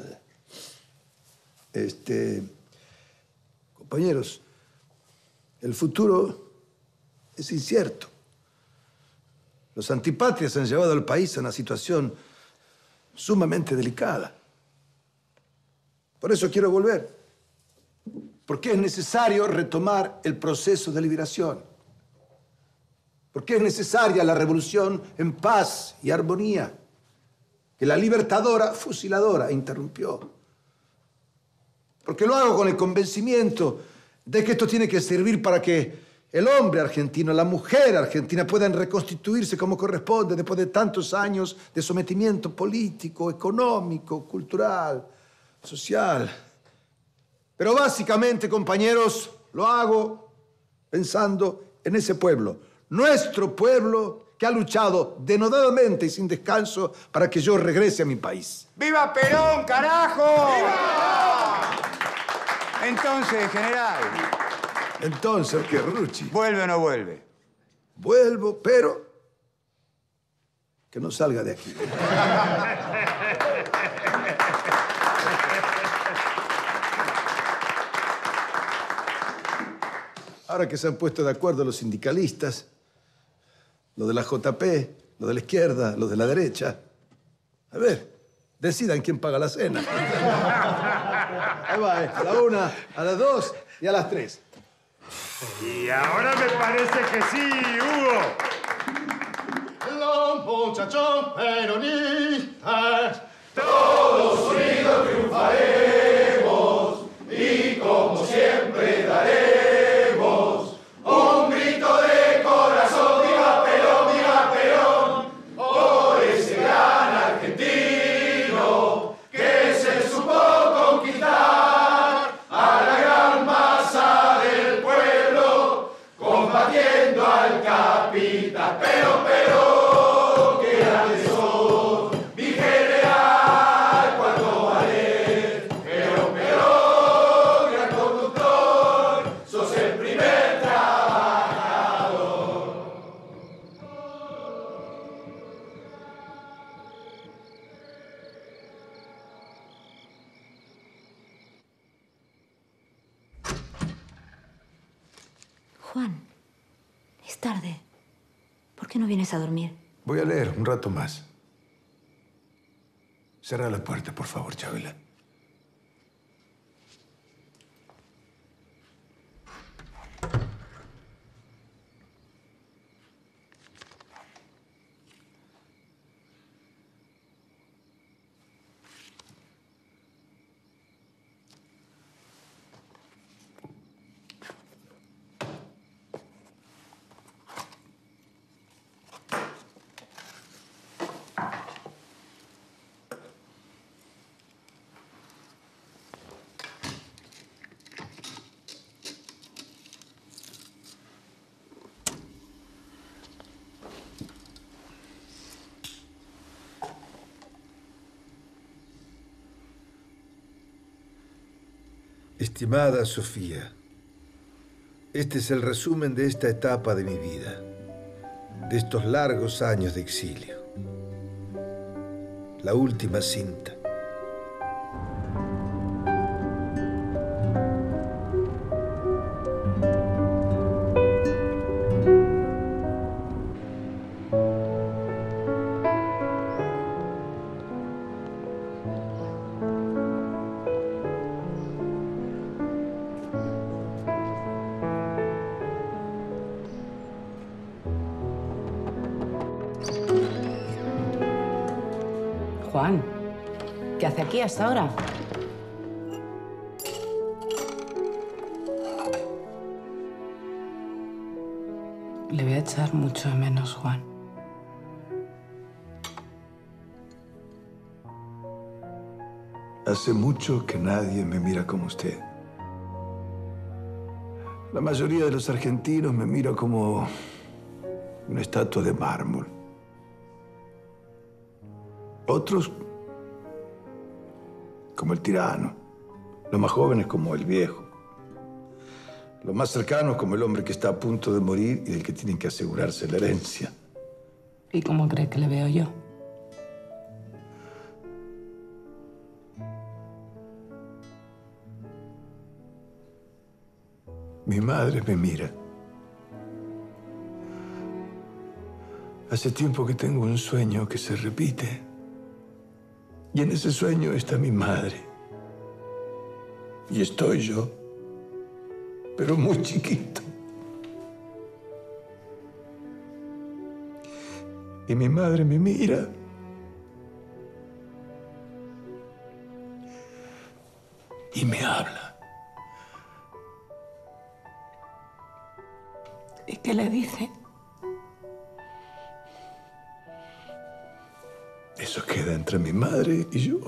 Compañeros, el futuro es incierto. Los antipatrias han llevado al país a una situación sumamente delicada. Por eso quiero volver. Porque es necesario retomar el proceso de liberación. Porque es necesaria la revolución en paz y armonía que la libertadora fusiladora interrumpió. Porque lo hago con el convencimiento de que esto tiene que servir para que el hombre argentino, la mujer argentina puedan reconstituirse como corresponde después de tantos años de sometimiento político, económico, cultural, social. Pero básicamente, compañeros, lo hago pensando en ese pueblo, nuestro pueblo que ha luchado denodadamente y sin descanso para que yo regrese a mi país. ¡Viva Perón, carajo! ¡Viva! Entonces, general. Entonces, ¿qué, Rucci? ¿Vuelve o no vuelve? Vuelvo, pero que no salga de aquí. Ahora que se han puesto de acuerdo los sindicalistas, los de la JP, los de la izquierda, los de la derecha, a ver, decidan quién paga la cena. Ahí va, a la 1, a las 2 y a las 3. Y ahora me parece que sí, Hugo. Los muchachos peronistas, todos unidos triunfaremos y como siempre daremos un grito de corazón. ¡Viva Perón, por ese gran argentino que se supo conquistar a la gran masa del pueblo, combatiendo al capital. Pero, qué grandes son Juan, es tarde. ¿Por qué no vienes a dormir? Voy a leer un rato más. Cerra la puerta, por favor, Chabela. Estimada Sofía, este es el resumen de esta etapa de mi vida, de estos largos años de exilio. La última cinta. Juan, ¿qué hace aquí hasta ahora? Le voy a echar mucho de menos, Juan. Hace mucho que nadie me mira como usted. La mayoría de los argentinos me mira como una estatua de mármol. Otros como el tirano. Los más jóvenes como el viejo. Los más cercanos como el hombre que está a punto de morir y del que tienen que asegurarse la herencia. ¿Y cómo cree que le veo yo? Mi madre me mira. Hace tiempo que tengo un sueño que se repite. Y en ese sueño está mi madre. Y estoy yo, pero muy chiquito. Y mi madre me mira. Y me habla. ¿Y qué le dice? Eso queda entre mi madre y yo.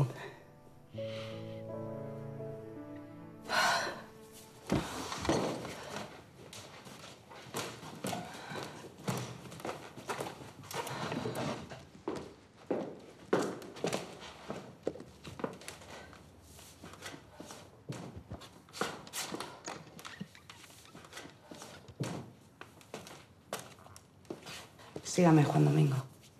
Sígame, Juan Domingo.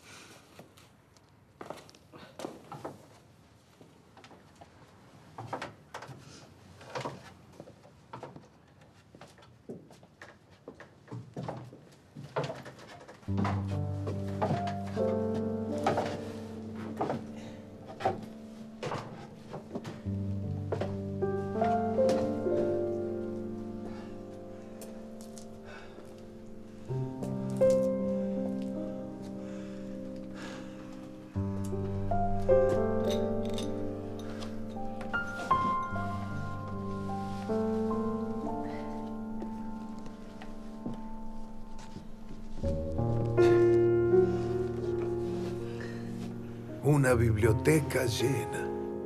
Una biblioteca llena.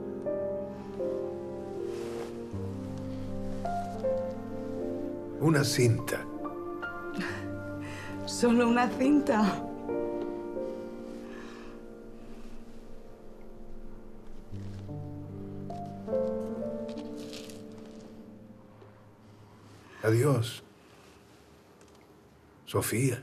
Una cinta. ¿Solo una cinta? Adiós, Sofía.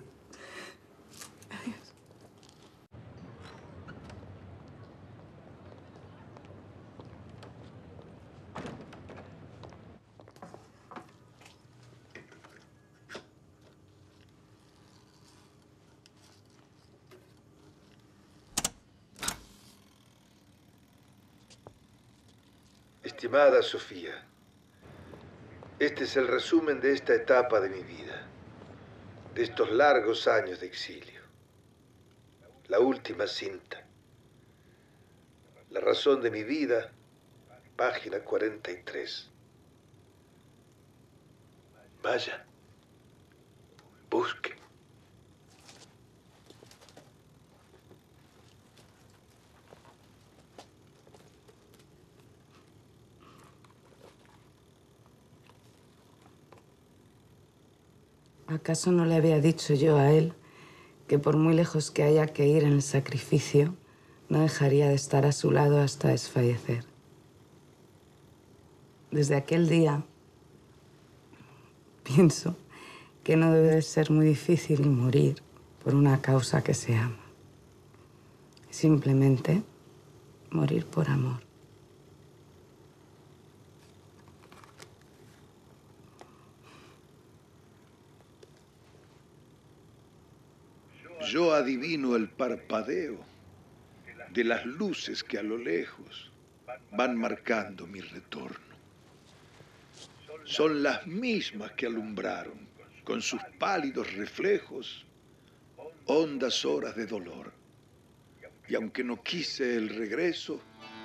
Estimada Sofía, este es el resumen de esta etapa de mi vida, de estos largos años de exilio. La última cinta. La razón de mi vida, página 43. Vaya, busque. ¿Acaso no le había dicho yo a él que por muy lejos que haya que ir en el sacrificio, no dejaría de estar a su lado hasta desfallecer? Desde aquel día, pienso que no debe de ser muy difícil morir por una causa que se ama. Simplemente morir por amor. Yo adivino el parpadeo de las luces que a lo lejos van marcando mi retorno. Son las mismas que alumbraron con sus pálidos reflejos hondas horas de dolor. Y aunque no quise el regreso,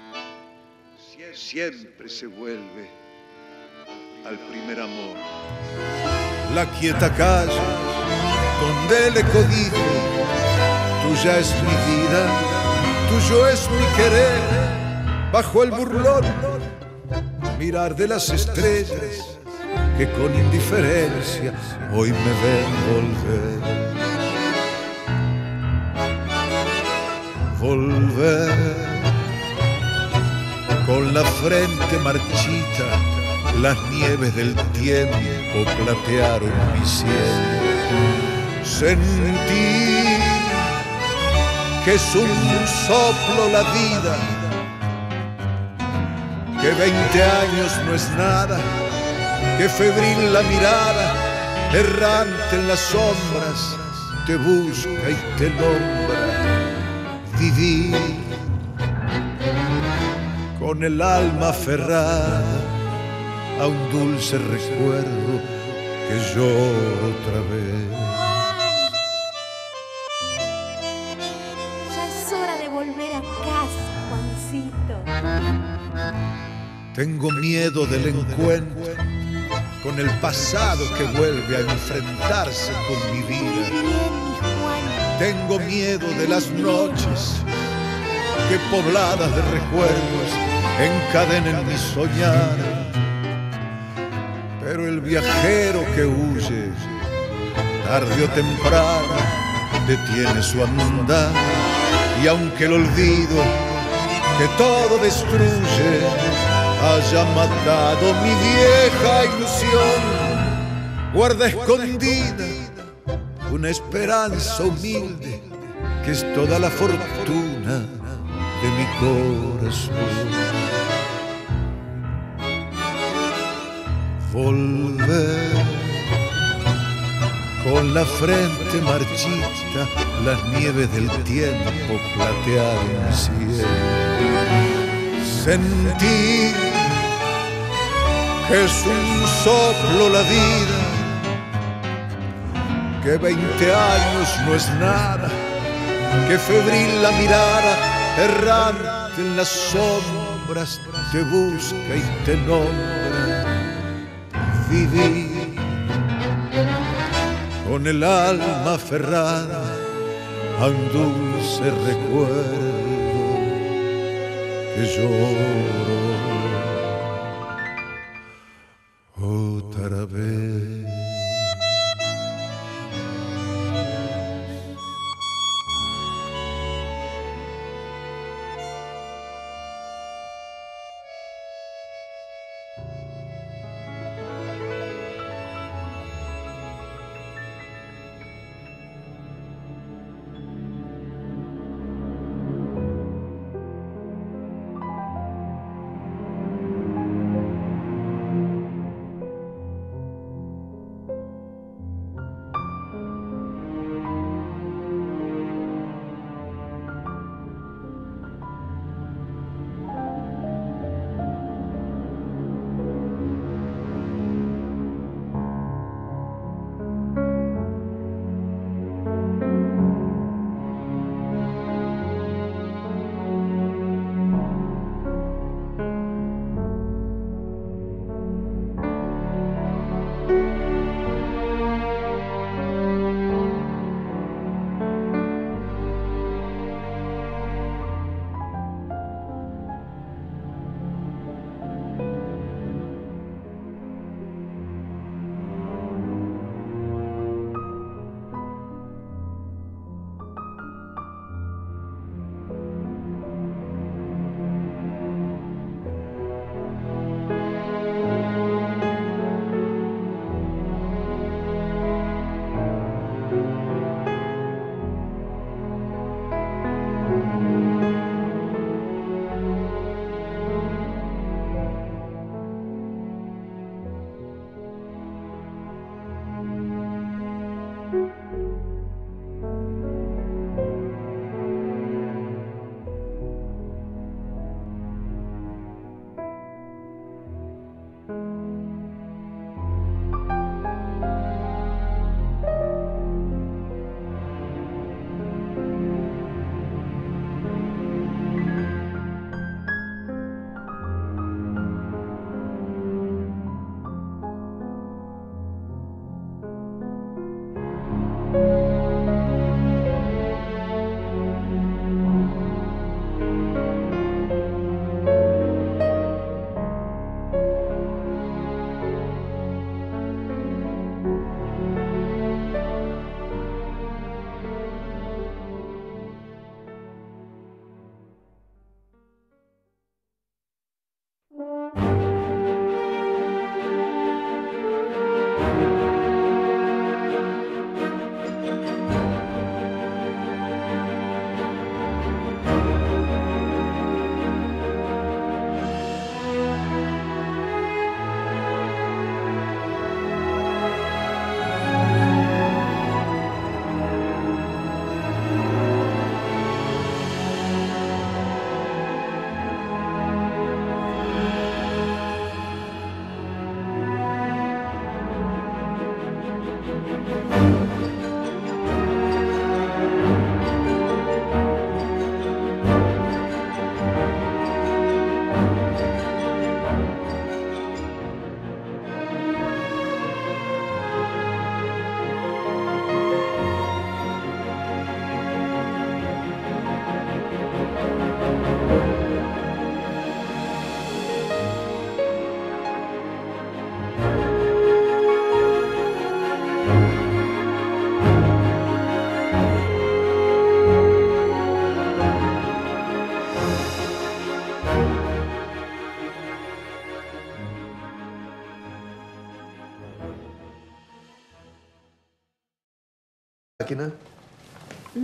siempre se vuelve al primer amor. La quieta calle donde el eco dijo: tuya es mi vida, tuyo es mi querer. Bajo el burlón mirar de las estrellas que con indiferencia hoy me ven volver. Con la frente marchita, las nieves del tiempo platearon mi cielo. Sentí que es un soplo la vida, que 20 años no es nada, que febril la mirada, errante en las sombras, te busca y te nombra. Viví con el alma aferrada a un dulce recuerdo que lloro otra vez. Ya es hora de volver a casa, Juancito. Tengo miedo del encuentro con el pasado que vuelve a enfrentarse con mi vida. Tengo miedo de las noches que pobladas de recuerdos encadenen mi soñar. Pero el viajero que huye, tarde o temprano, detiene su andar. Y aunque el olvido que todo destruye haya matado mi vieja ilusión, guarda escondida una esperanza humilde que es toda la fortuna de mi corazón. Volver con la frente marchita, las nieves del tiempo platearon mi cielo. Sentir que es un soplo la vida, que 20 años no es nada, que febril la mirada, errante en las sombras, te busca y te nombra. Viví con el alma aferrada a un dulce recuerdo que lloro otra vez.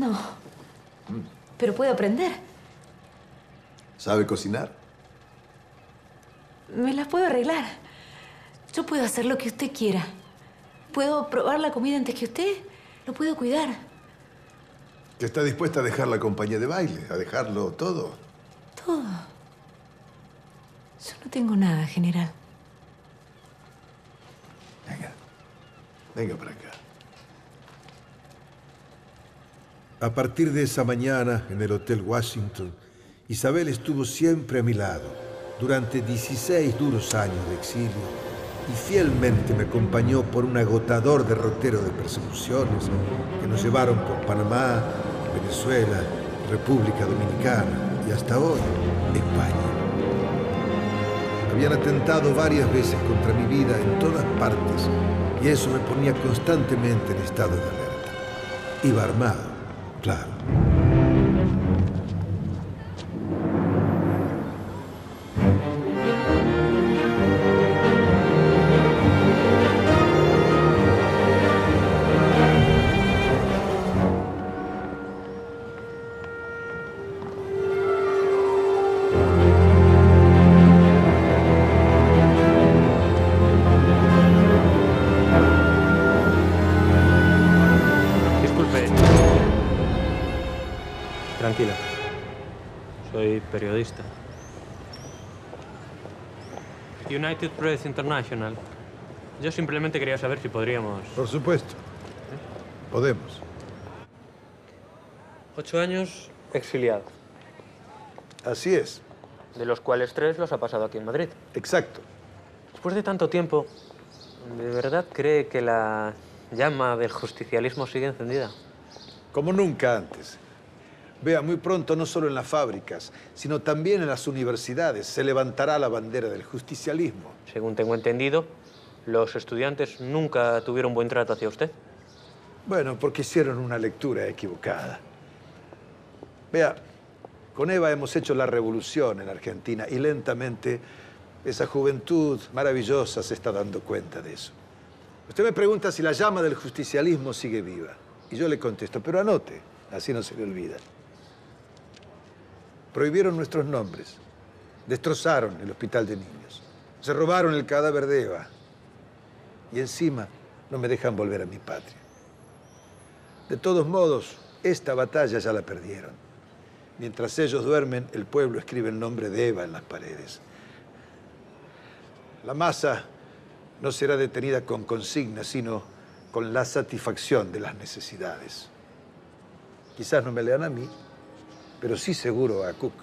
No. Pero puedo aprender. ¿Sabe cocinar? Me las puedo arreglar. Yo puedo hacer lo que usted quiera. Puedo probar la comida antes que usted. Lo puedo cuidar. ¿Que está dispuesta a dejar la compañía de baile? ¿A dejarlo todo? Todo. Yo no tengo nada, general. Venga para acá. A partir de esa mañana, en el Hotel Washington, Isabel estuvo siempre a mi lado, durante 16 duros años de exilio, y fielmente me acompañó por un agotador derrotero de persecuciones que nos llevaron por Panamá, Venezuela, República Dominicana y hasta hoy, España. Habían atentado varias veces contra mi vida en todas partes y eso me ponía constantemente en estado de alerta. Iba armado, claro. Tranquila. Soy periodista. United Press International. Yo simplemente quería saber si podríamos... Por supuesto. Podemos. 8 años exiliado. Así es. De los cuales 3 los ha pasado aquí en Madrid. Exacto. Después de tanto tiempo, ¿de verdad cree que la llama del justicialismo sigue encendida? Como nunca antes. Vea, muy pronto, no solo en las fábricas, sino también en las universidades, se levantará la bandera del justicialismo. Según tengo entendido, los estudiantes nunca tuvieron buen trato hacia usted. Bueno, porque hicieron una lectura equivocada. Vea, con Eva hemos hecho la revolución en Argentina y lentamente esa juventud maravillosa se está dando cuenta de eso. Usted me pregunta si la llama del justicialismo sigue viva. Y yo le contesto, pero anote, así no se le olvida. Prohibieron nuestros nombres, destrozaron el hospital de niños, se robaron el cadáver de Eva y encima no me dejan volver a mi patria. De todos modos, esta batalla ya la perdieron. Mientras ellos duermen, el pueblo escribe el nombre de Eva en las paredes. La masa no será detenida con consignas, sino con la satisfacción de las necesidades. Quizás no me lean a mí, pero sí seguro a Cook.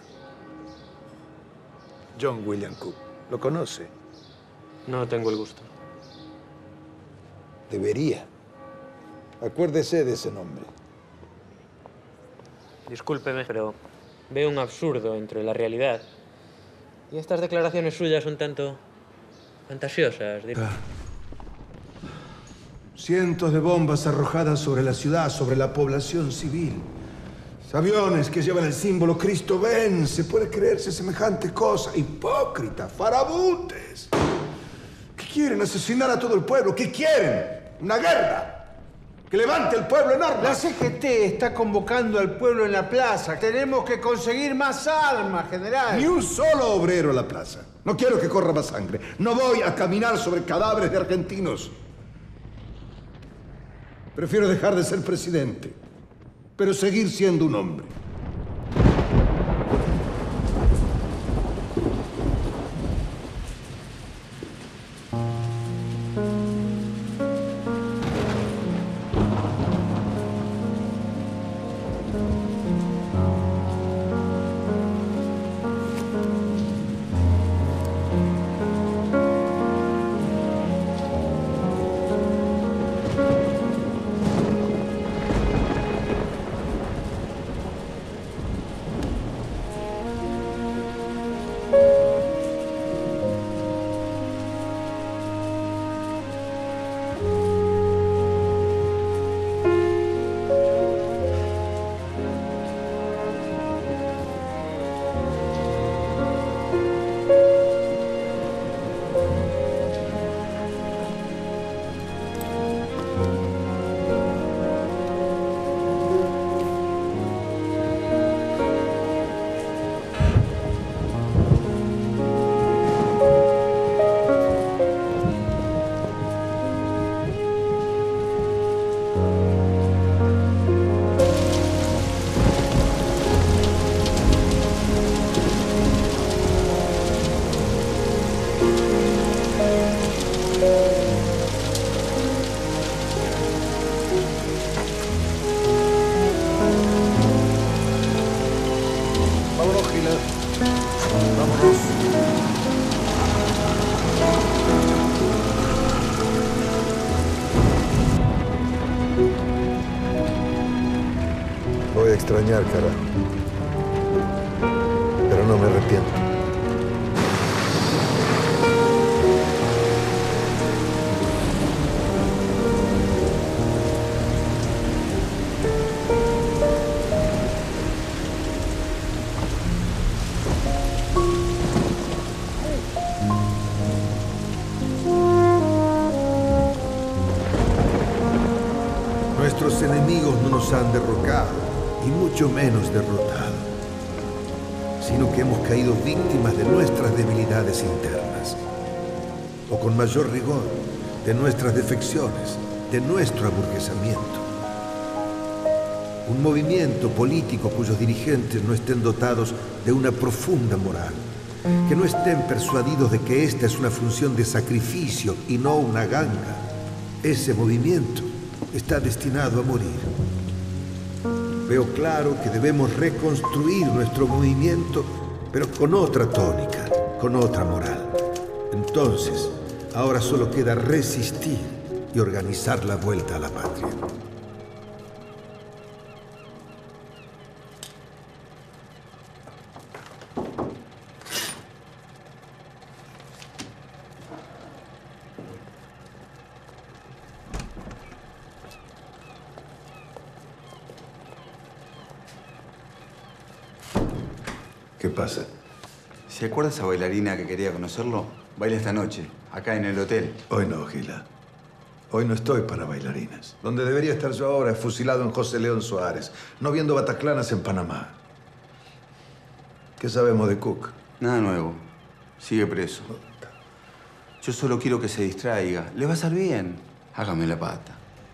John William Cook. ¿Lo conoce? No tengo el gusto. Debería. Acuérdese de ese nombre. Discúlpeme, pero veo un absurdo entre la realidad y estas declaraciones suyas un tanto fantasiosas. Cientos de bombas arrojadas sobre la ciudad, sobre la población civil. Aviones que llevan el símbolo Cristo vence. ¿Puede creerse semejante cosa? Hipócritas, farabuntes. ¿Qué quieren? ¿Asesinar a todo el pueblo? ¿Qué quieren? ¿Una guerra? ¡Que levante el pueblo en armas! La CGT está convocando al pueblo en la plaza. Tenemos que conseguir más armas, general. Ni un solo obrero a la plaza. No quiero que corra más sangre. No voy a caminar sobre cadáveres de argentinos. Prefiero dejar de ser presidente, pero seguir siendo un hombre. a extrañar, carajo. Pero no me arrepiento. Nuestros enemigos no nos han derrocado, y mucho menos derrotado, sino que hemos caído víctimas de nuestras debilidades internas, o con mayor rigor, de nuestras defecciones, de nuestro aburguesamiento. Un movimiento político cuyos dirigentes no estén dotados de una profunda moral, que no estén persuadidos de que esta es una función de sacrificio y no una ganga. Ese movimiento está destinado a morir. Veo claro que debemos reconstruir nuestro movimiento, pero con otra tónica, con otra moral. Entonces, ahora solo queda resistir y organizar la vuelta a la patria. ¿Qué pasa? ¿Se acuerda esa bailarina que quería conocerlo? Baila esta noche, acá en el hotel. Hoy no, Gila. Hoy no estoy para bailarinas. Donde debería estar yo ahora es fusilado en José León Suárez, no viendo bataclanas en Panamá. ¿Qué sabemos de Cook? Nada nuevo. Sigue preso. Yo solo quiero que se distraiga. Le va a salir bien. Hágame la pata.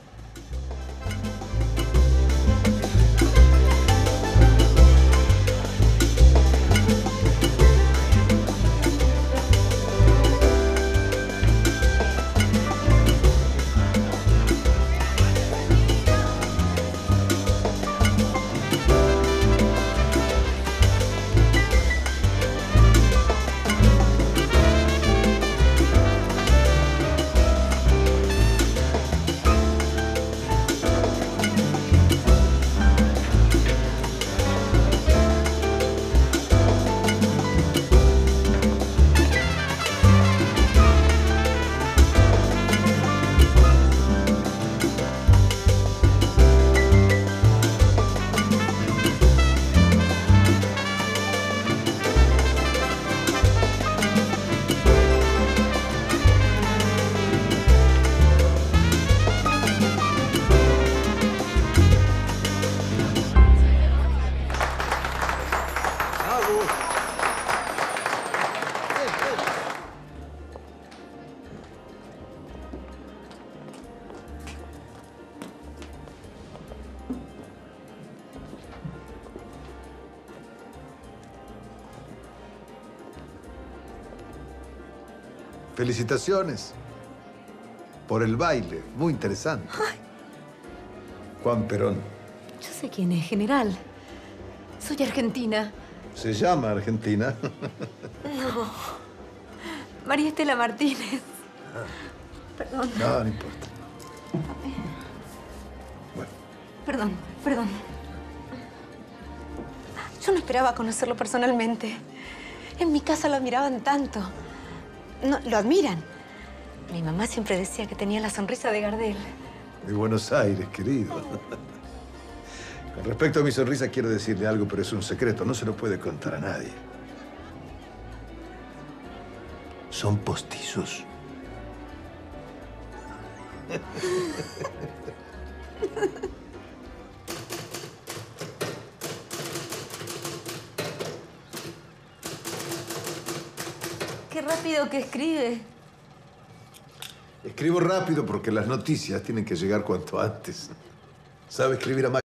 Felicitaciones por el baile. Muy interesante. Ay. Juan Perón. Yo sé quién es, general. Soy argentina. ¿Se llama Argentina? No. María Estela Martínez. Perdón. No, no importa. Perdón, perdón. Yo no esperaba conocerlo personalmente. En mi casa lo admiraban tanto. No, lo admiran. Mi mamá siempre decía que tenía la sonrisa de Gardel. De Buenos Aires, querido. Con respecto a mi sonrisa, quiero decirle algo, pero es un secreto. No se lo puede contar a nadie. Son postizos. Qué rápido que escribe. Escribo rápido porque las noticias tienen que llegar cuanto antes. ¿Sabe escribir a máquina?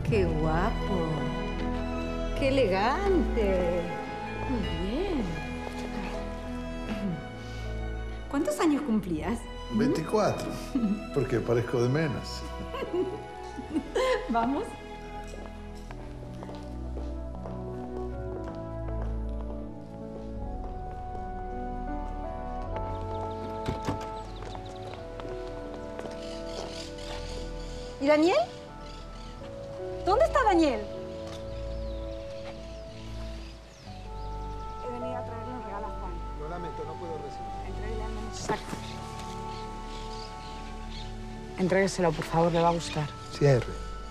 ¡Qué guapo! ¡Qué elegante! Muy bien. ¿Cuántos años cumplías? 24. Porque parezco de menos. ¿Vamos? ¿Y Daniel? ¿Dónde está Daniel? He venido a traerle un regalo a Juan. Lo lamento, no puedo recibir. Entréguele al menos saco. Entrégueselo, por favor, le va a gustar. Cierre.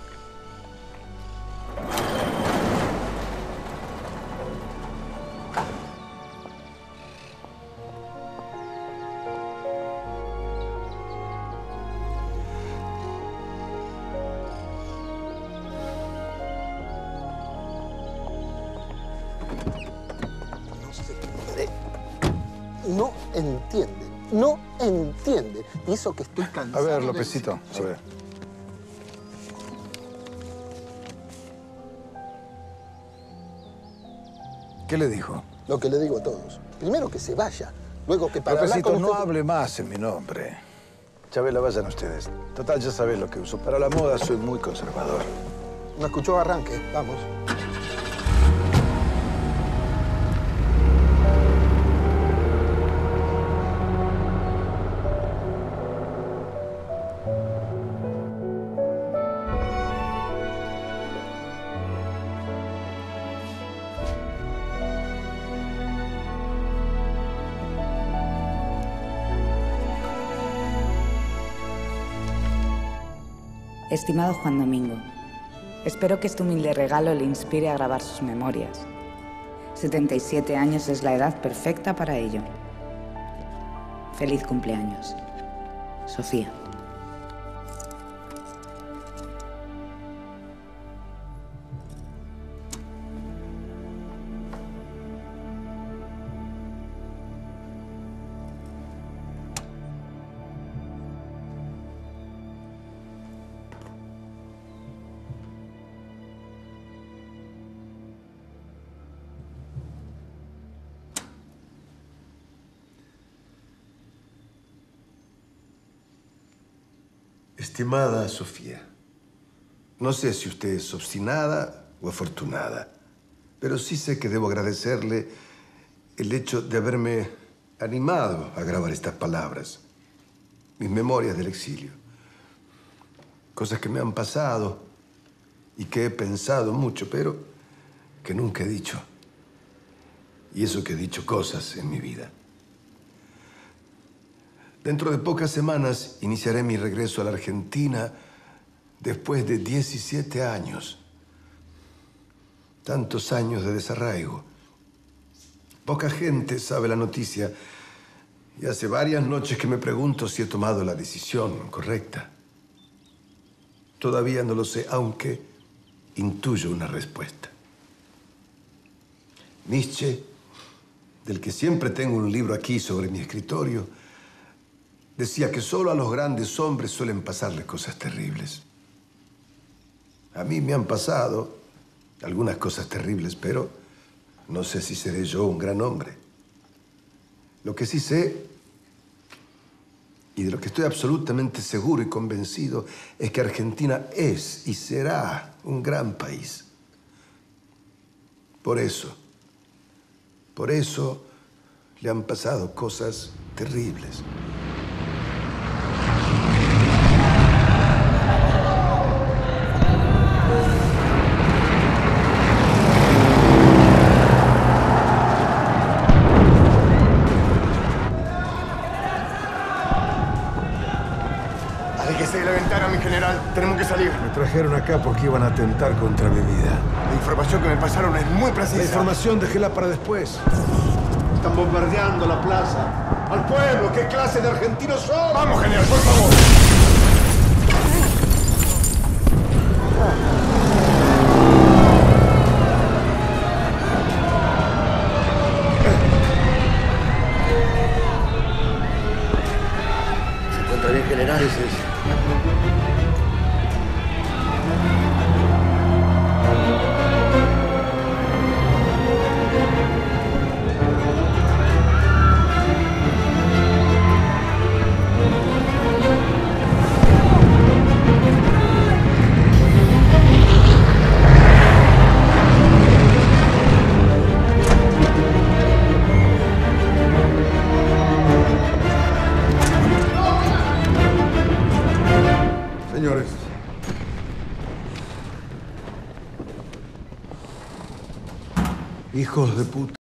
No entiende, no entiende. Y eso que estoy cansado. A ver, de Lópezito, decir. a ver. ¿Qué le dijo? Lo que le digo a todos. Primero que se vaya, luego que para hablar Lópezito, con no usted... hable más en mi nombre. Chabela, vayan ustedes. Total, ya sabés lo que uso. Para la moda soy muy conservador. No escuchó arranque, vamos. Estimado Juan Domingo, espero que este humilde regalo le inspire a grabar sus memorias. 77 años es la edad perfecta para ello. Feliz cumpleaños. Sofía. Estimada Sofía, no sé si usted es obstinada o afortunada, pero sí sé que debo agradecerle el hecho de haberme animado a grabar estas palabras, mis memorias del exilio. Cosas que me han pasado y que he pensado mucho, pero que nunca he dicho. Y eso que he dicho cosas en mi vida. Dentro de pocas semanas iniciaré mi regreso a la Argentina después de 17 años. Tantos años de desarraigo. Poca gente sabe la noticia y hace varias noches que me pregunto si he tomado la decisión correcta. Todavía no lo sé, aunque intuyo una respuesta. Nietzsche, del que siempre tengo un libro aquí sobre mi escritorio, decía que solo a los grandes hombres suelen pasarles cosas terribles. A mí me han pasado algunas cosas terribles, pero no sé si seré yo un gran hombre. Lo que sí sé, y de lo que estoy absolutamente seguro y convencido, es que Argentina es y será un gran país. Por eso le han pasado cosas terribles. Aléjese de la ventana, mi general. Tenemos que salir. Me trajeron acá porque iban a atentar contra mi vida. La información que me pasaron es muy precisa. La información déjela para después. Están bombardeando la plaza. ¡Al pueblo! ¿Qué clase de argentinos son? Vamos, general, por favor. ¿Se encuentra bien, general? Hijos de puta.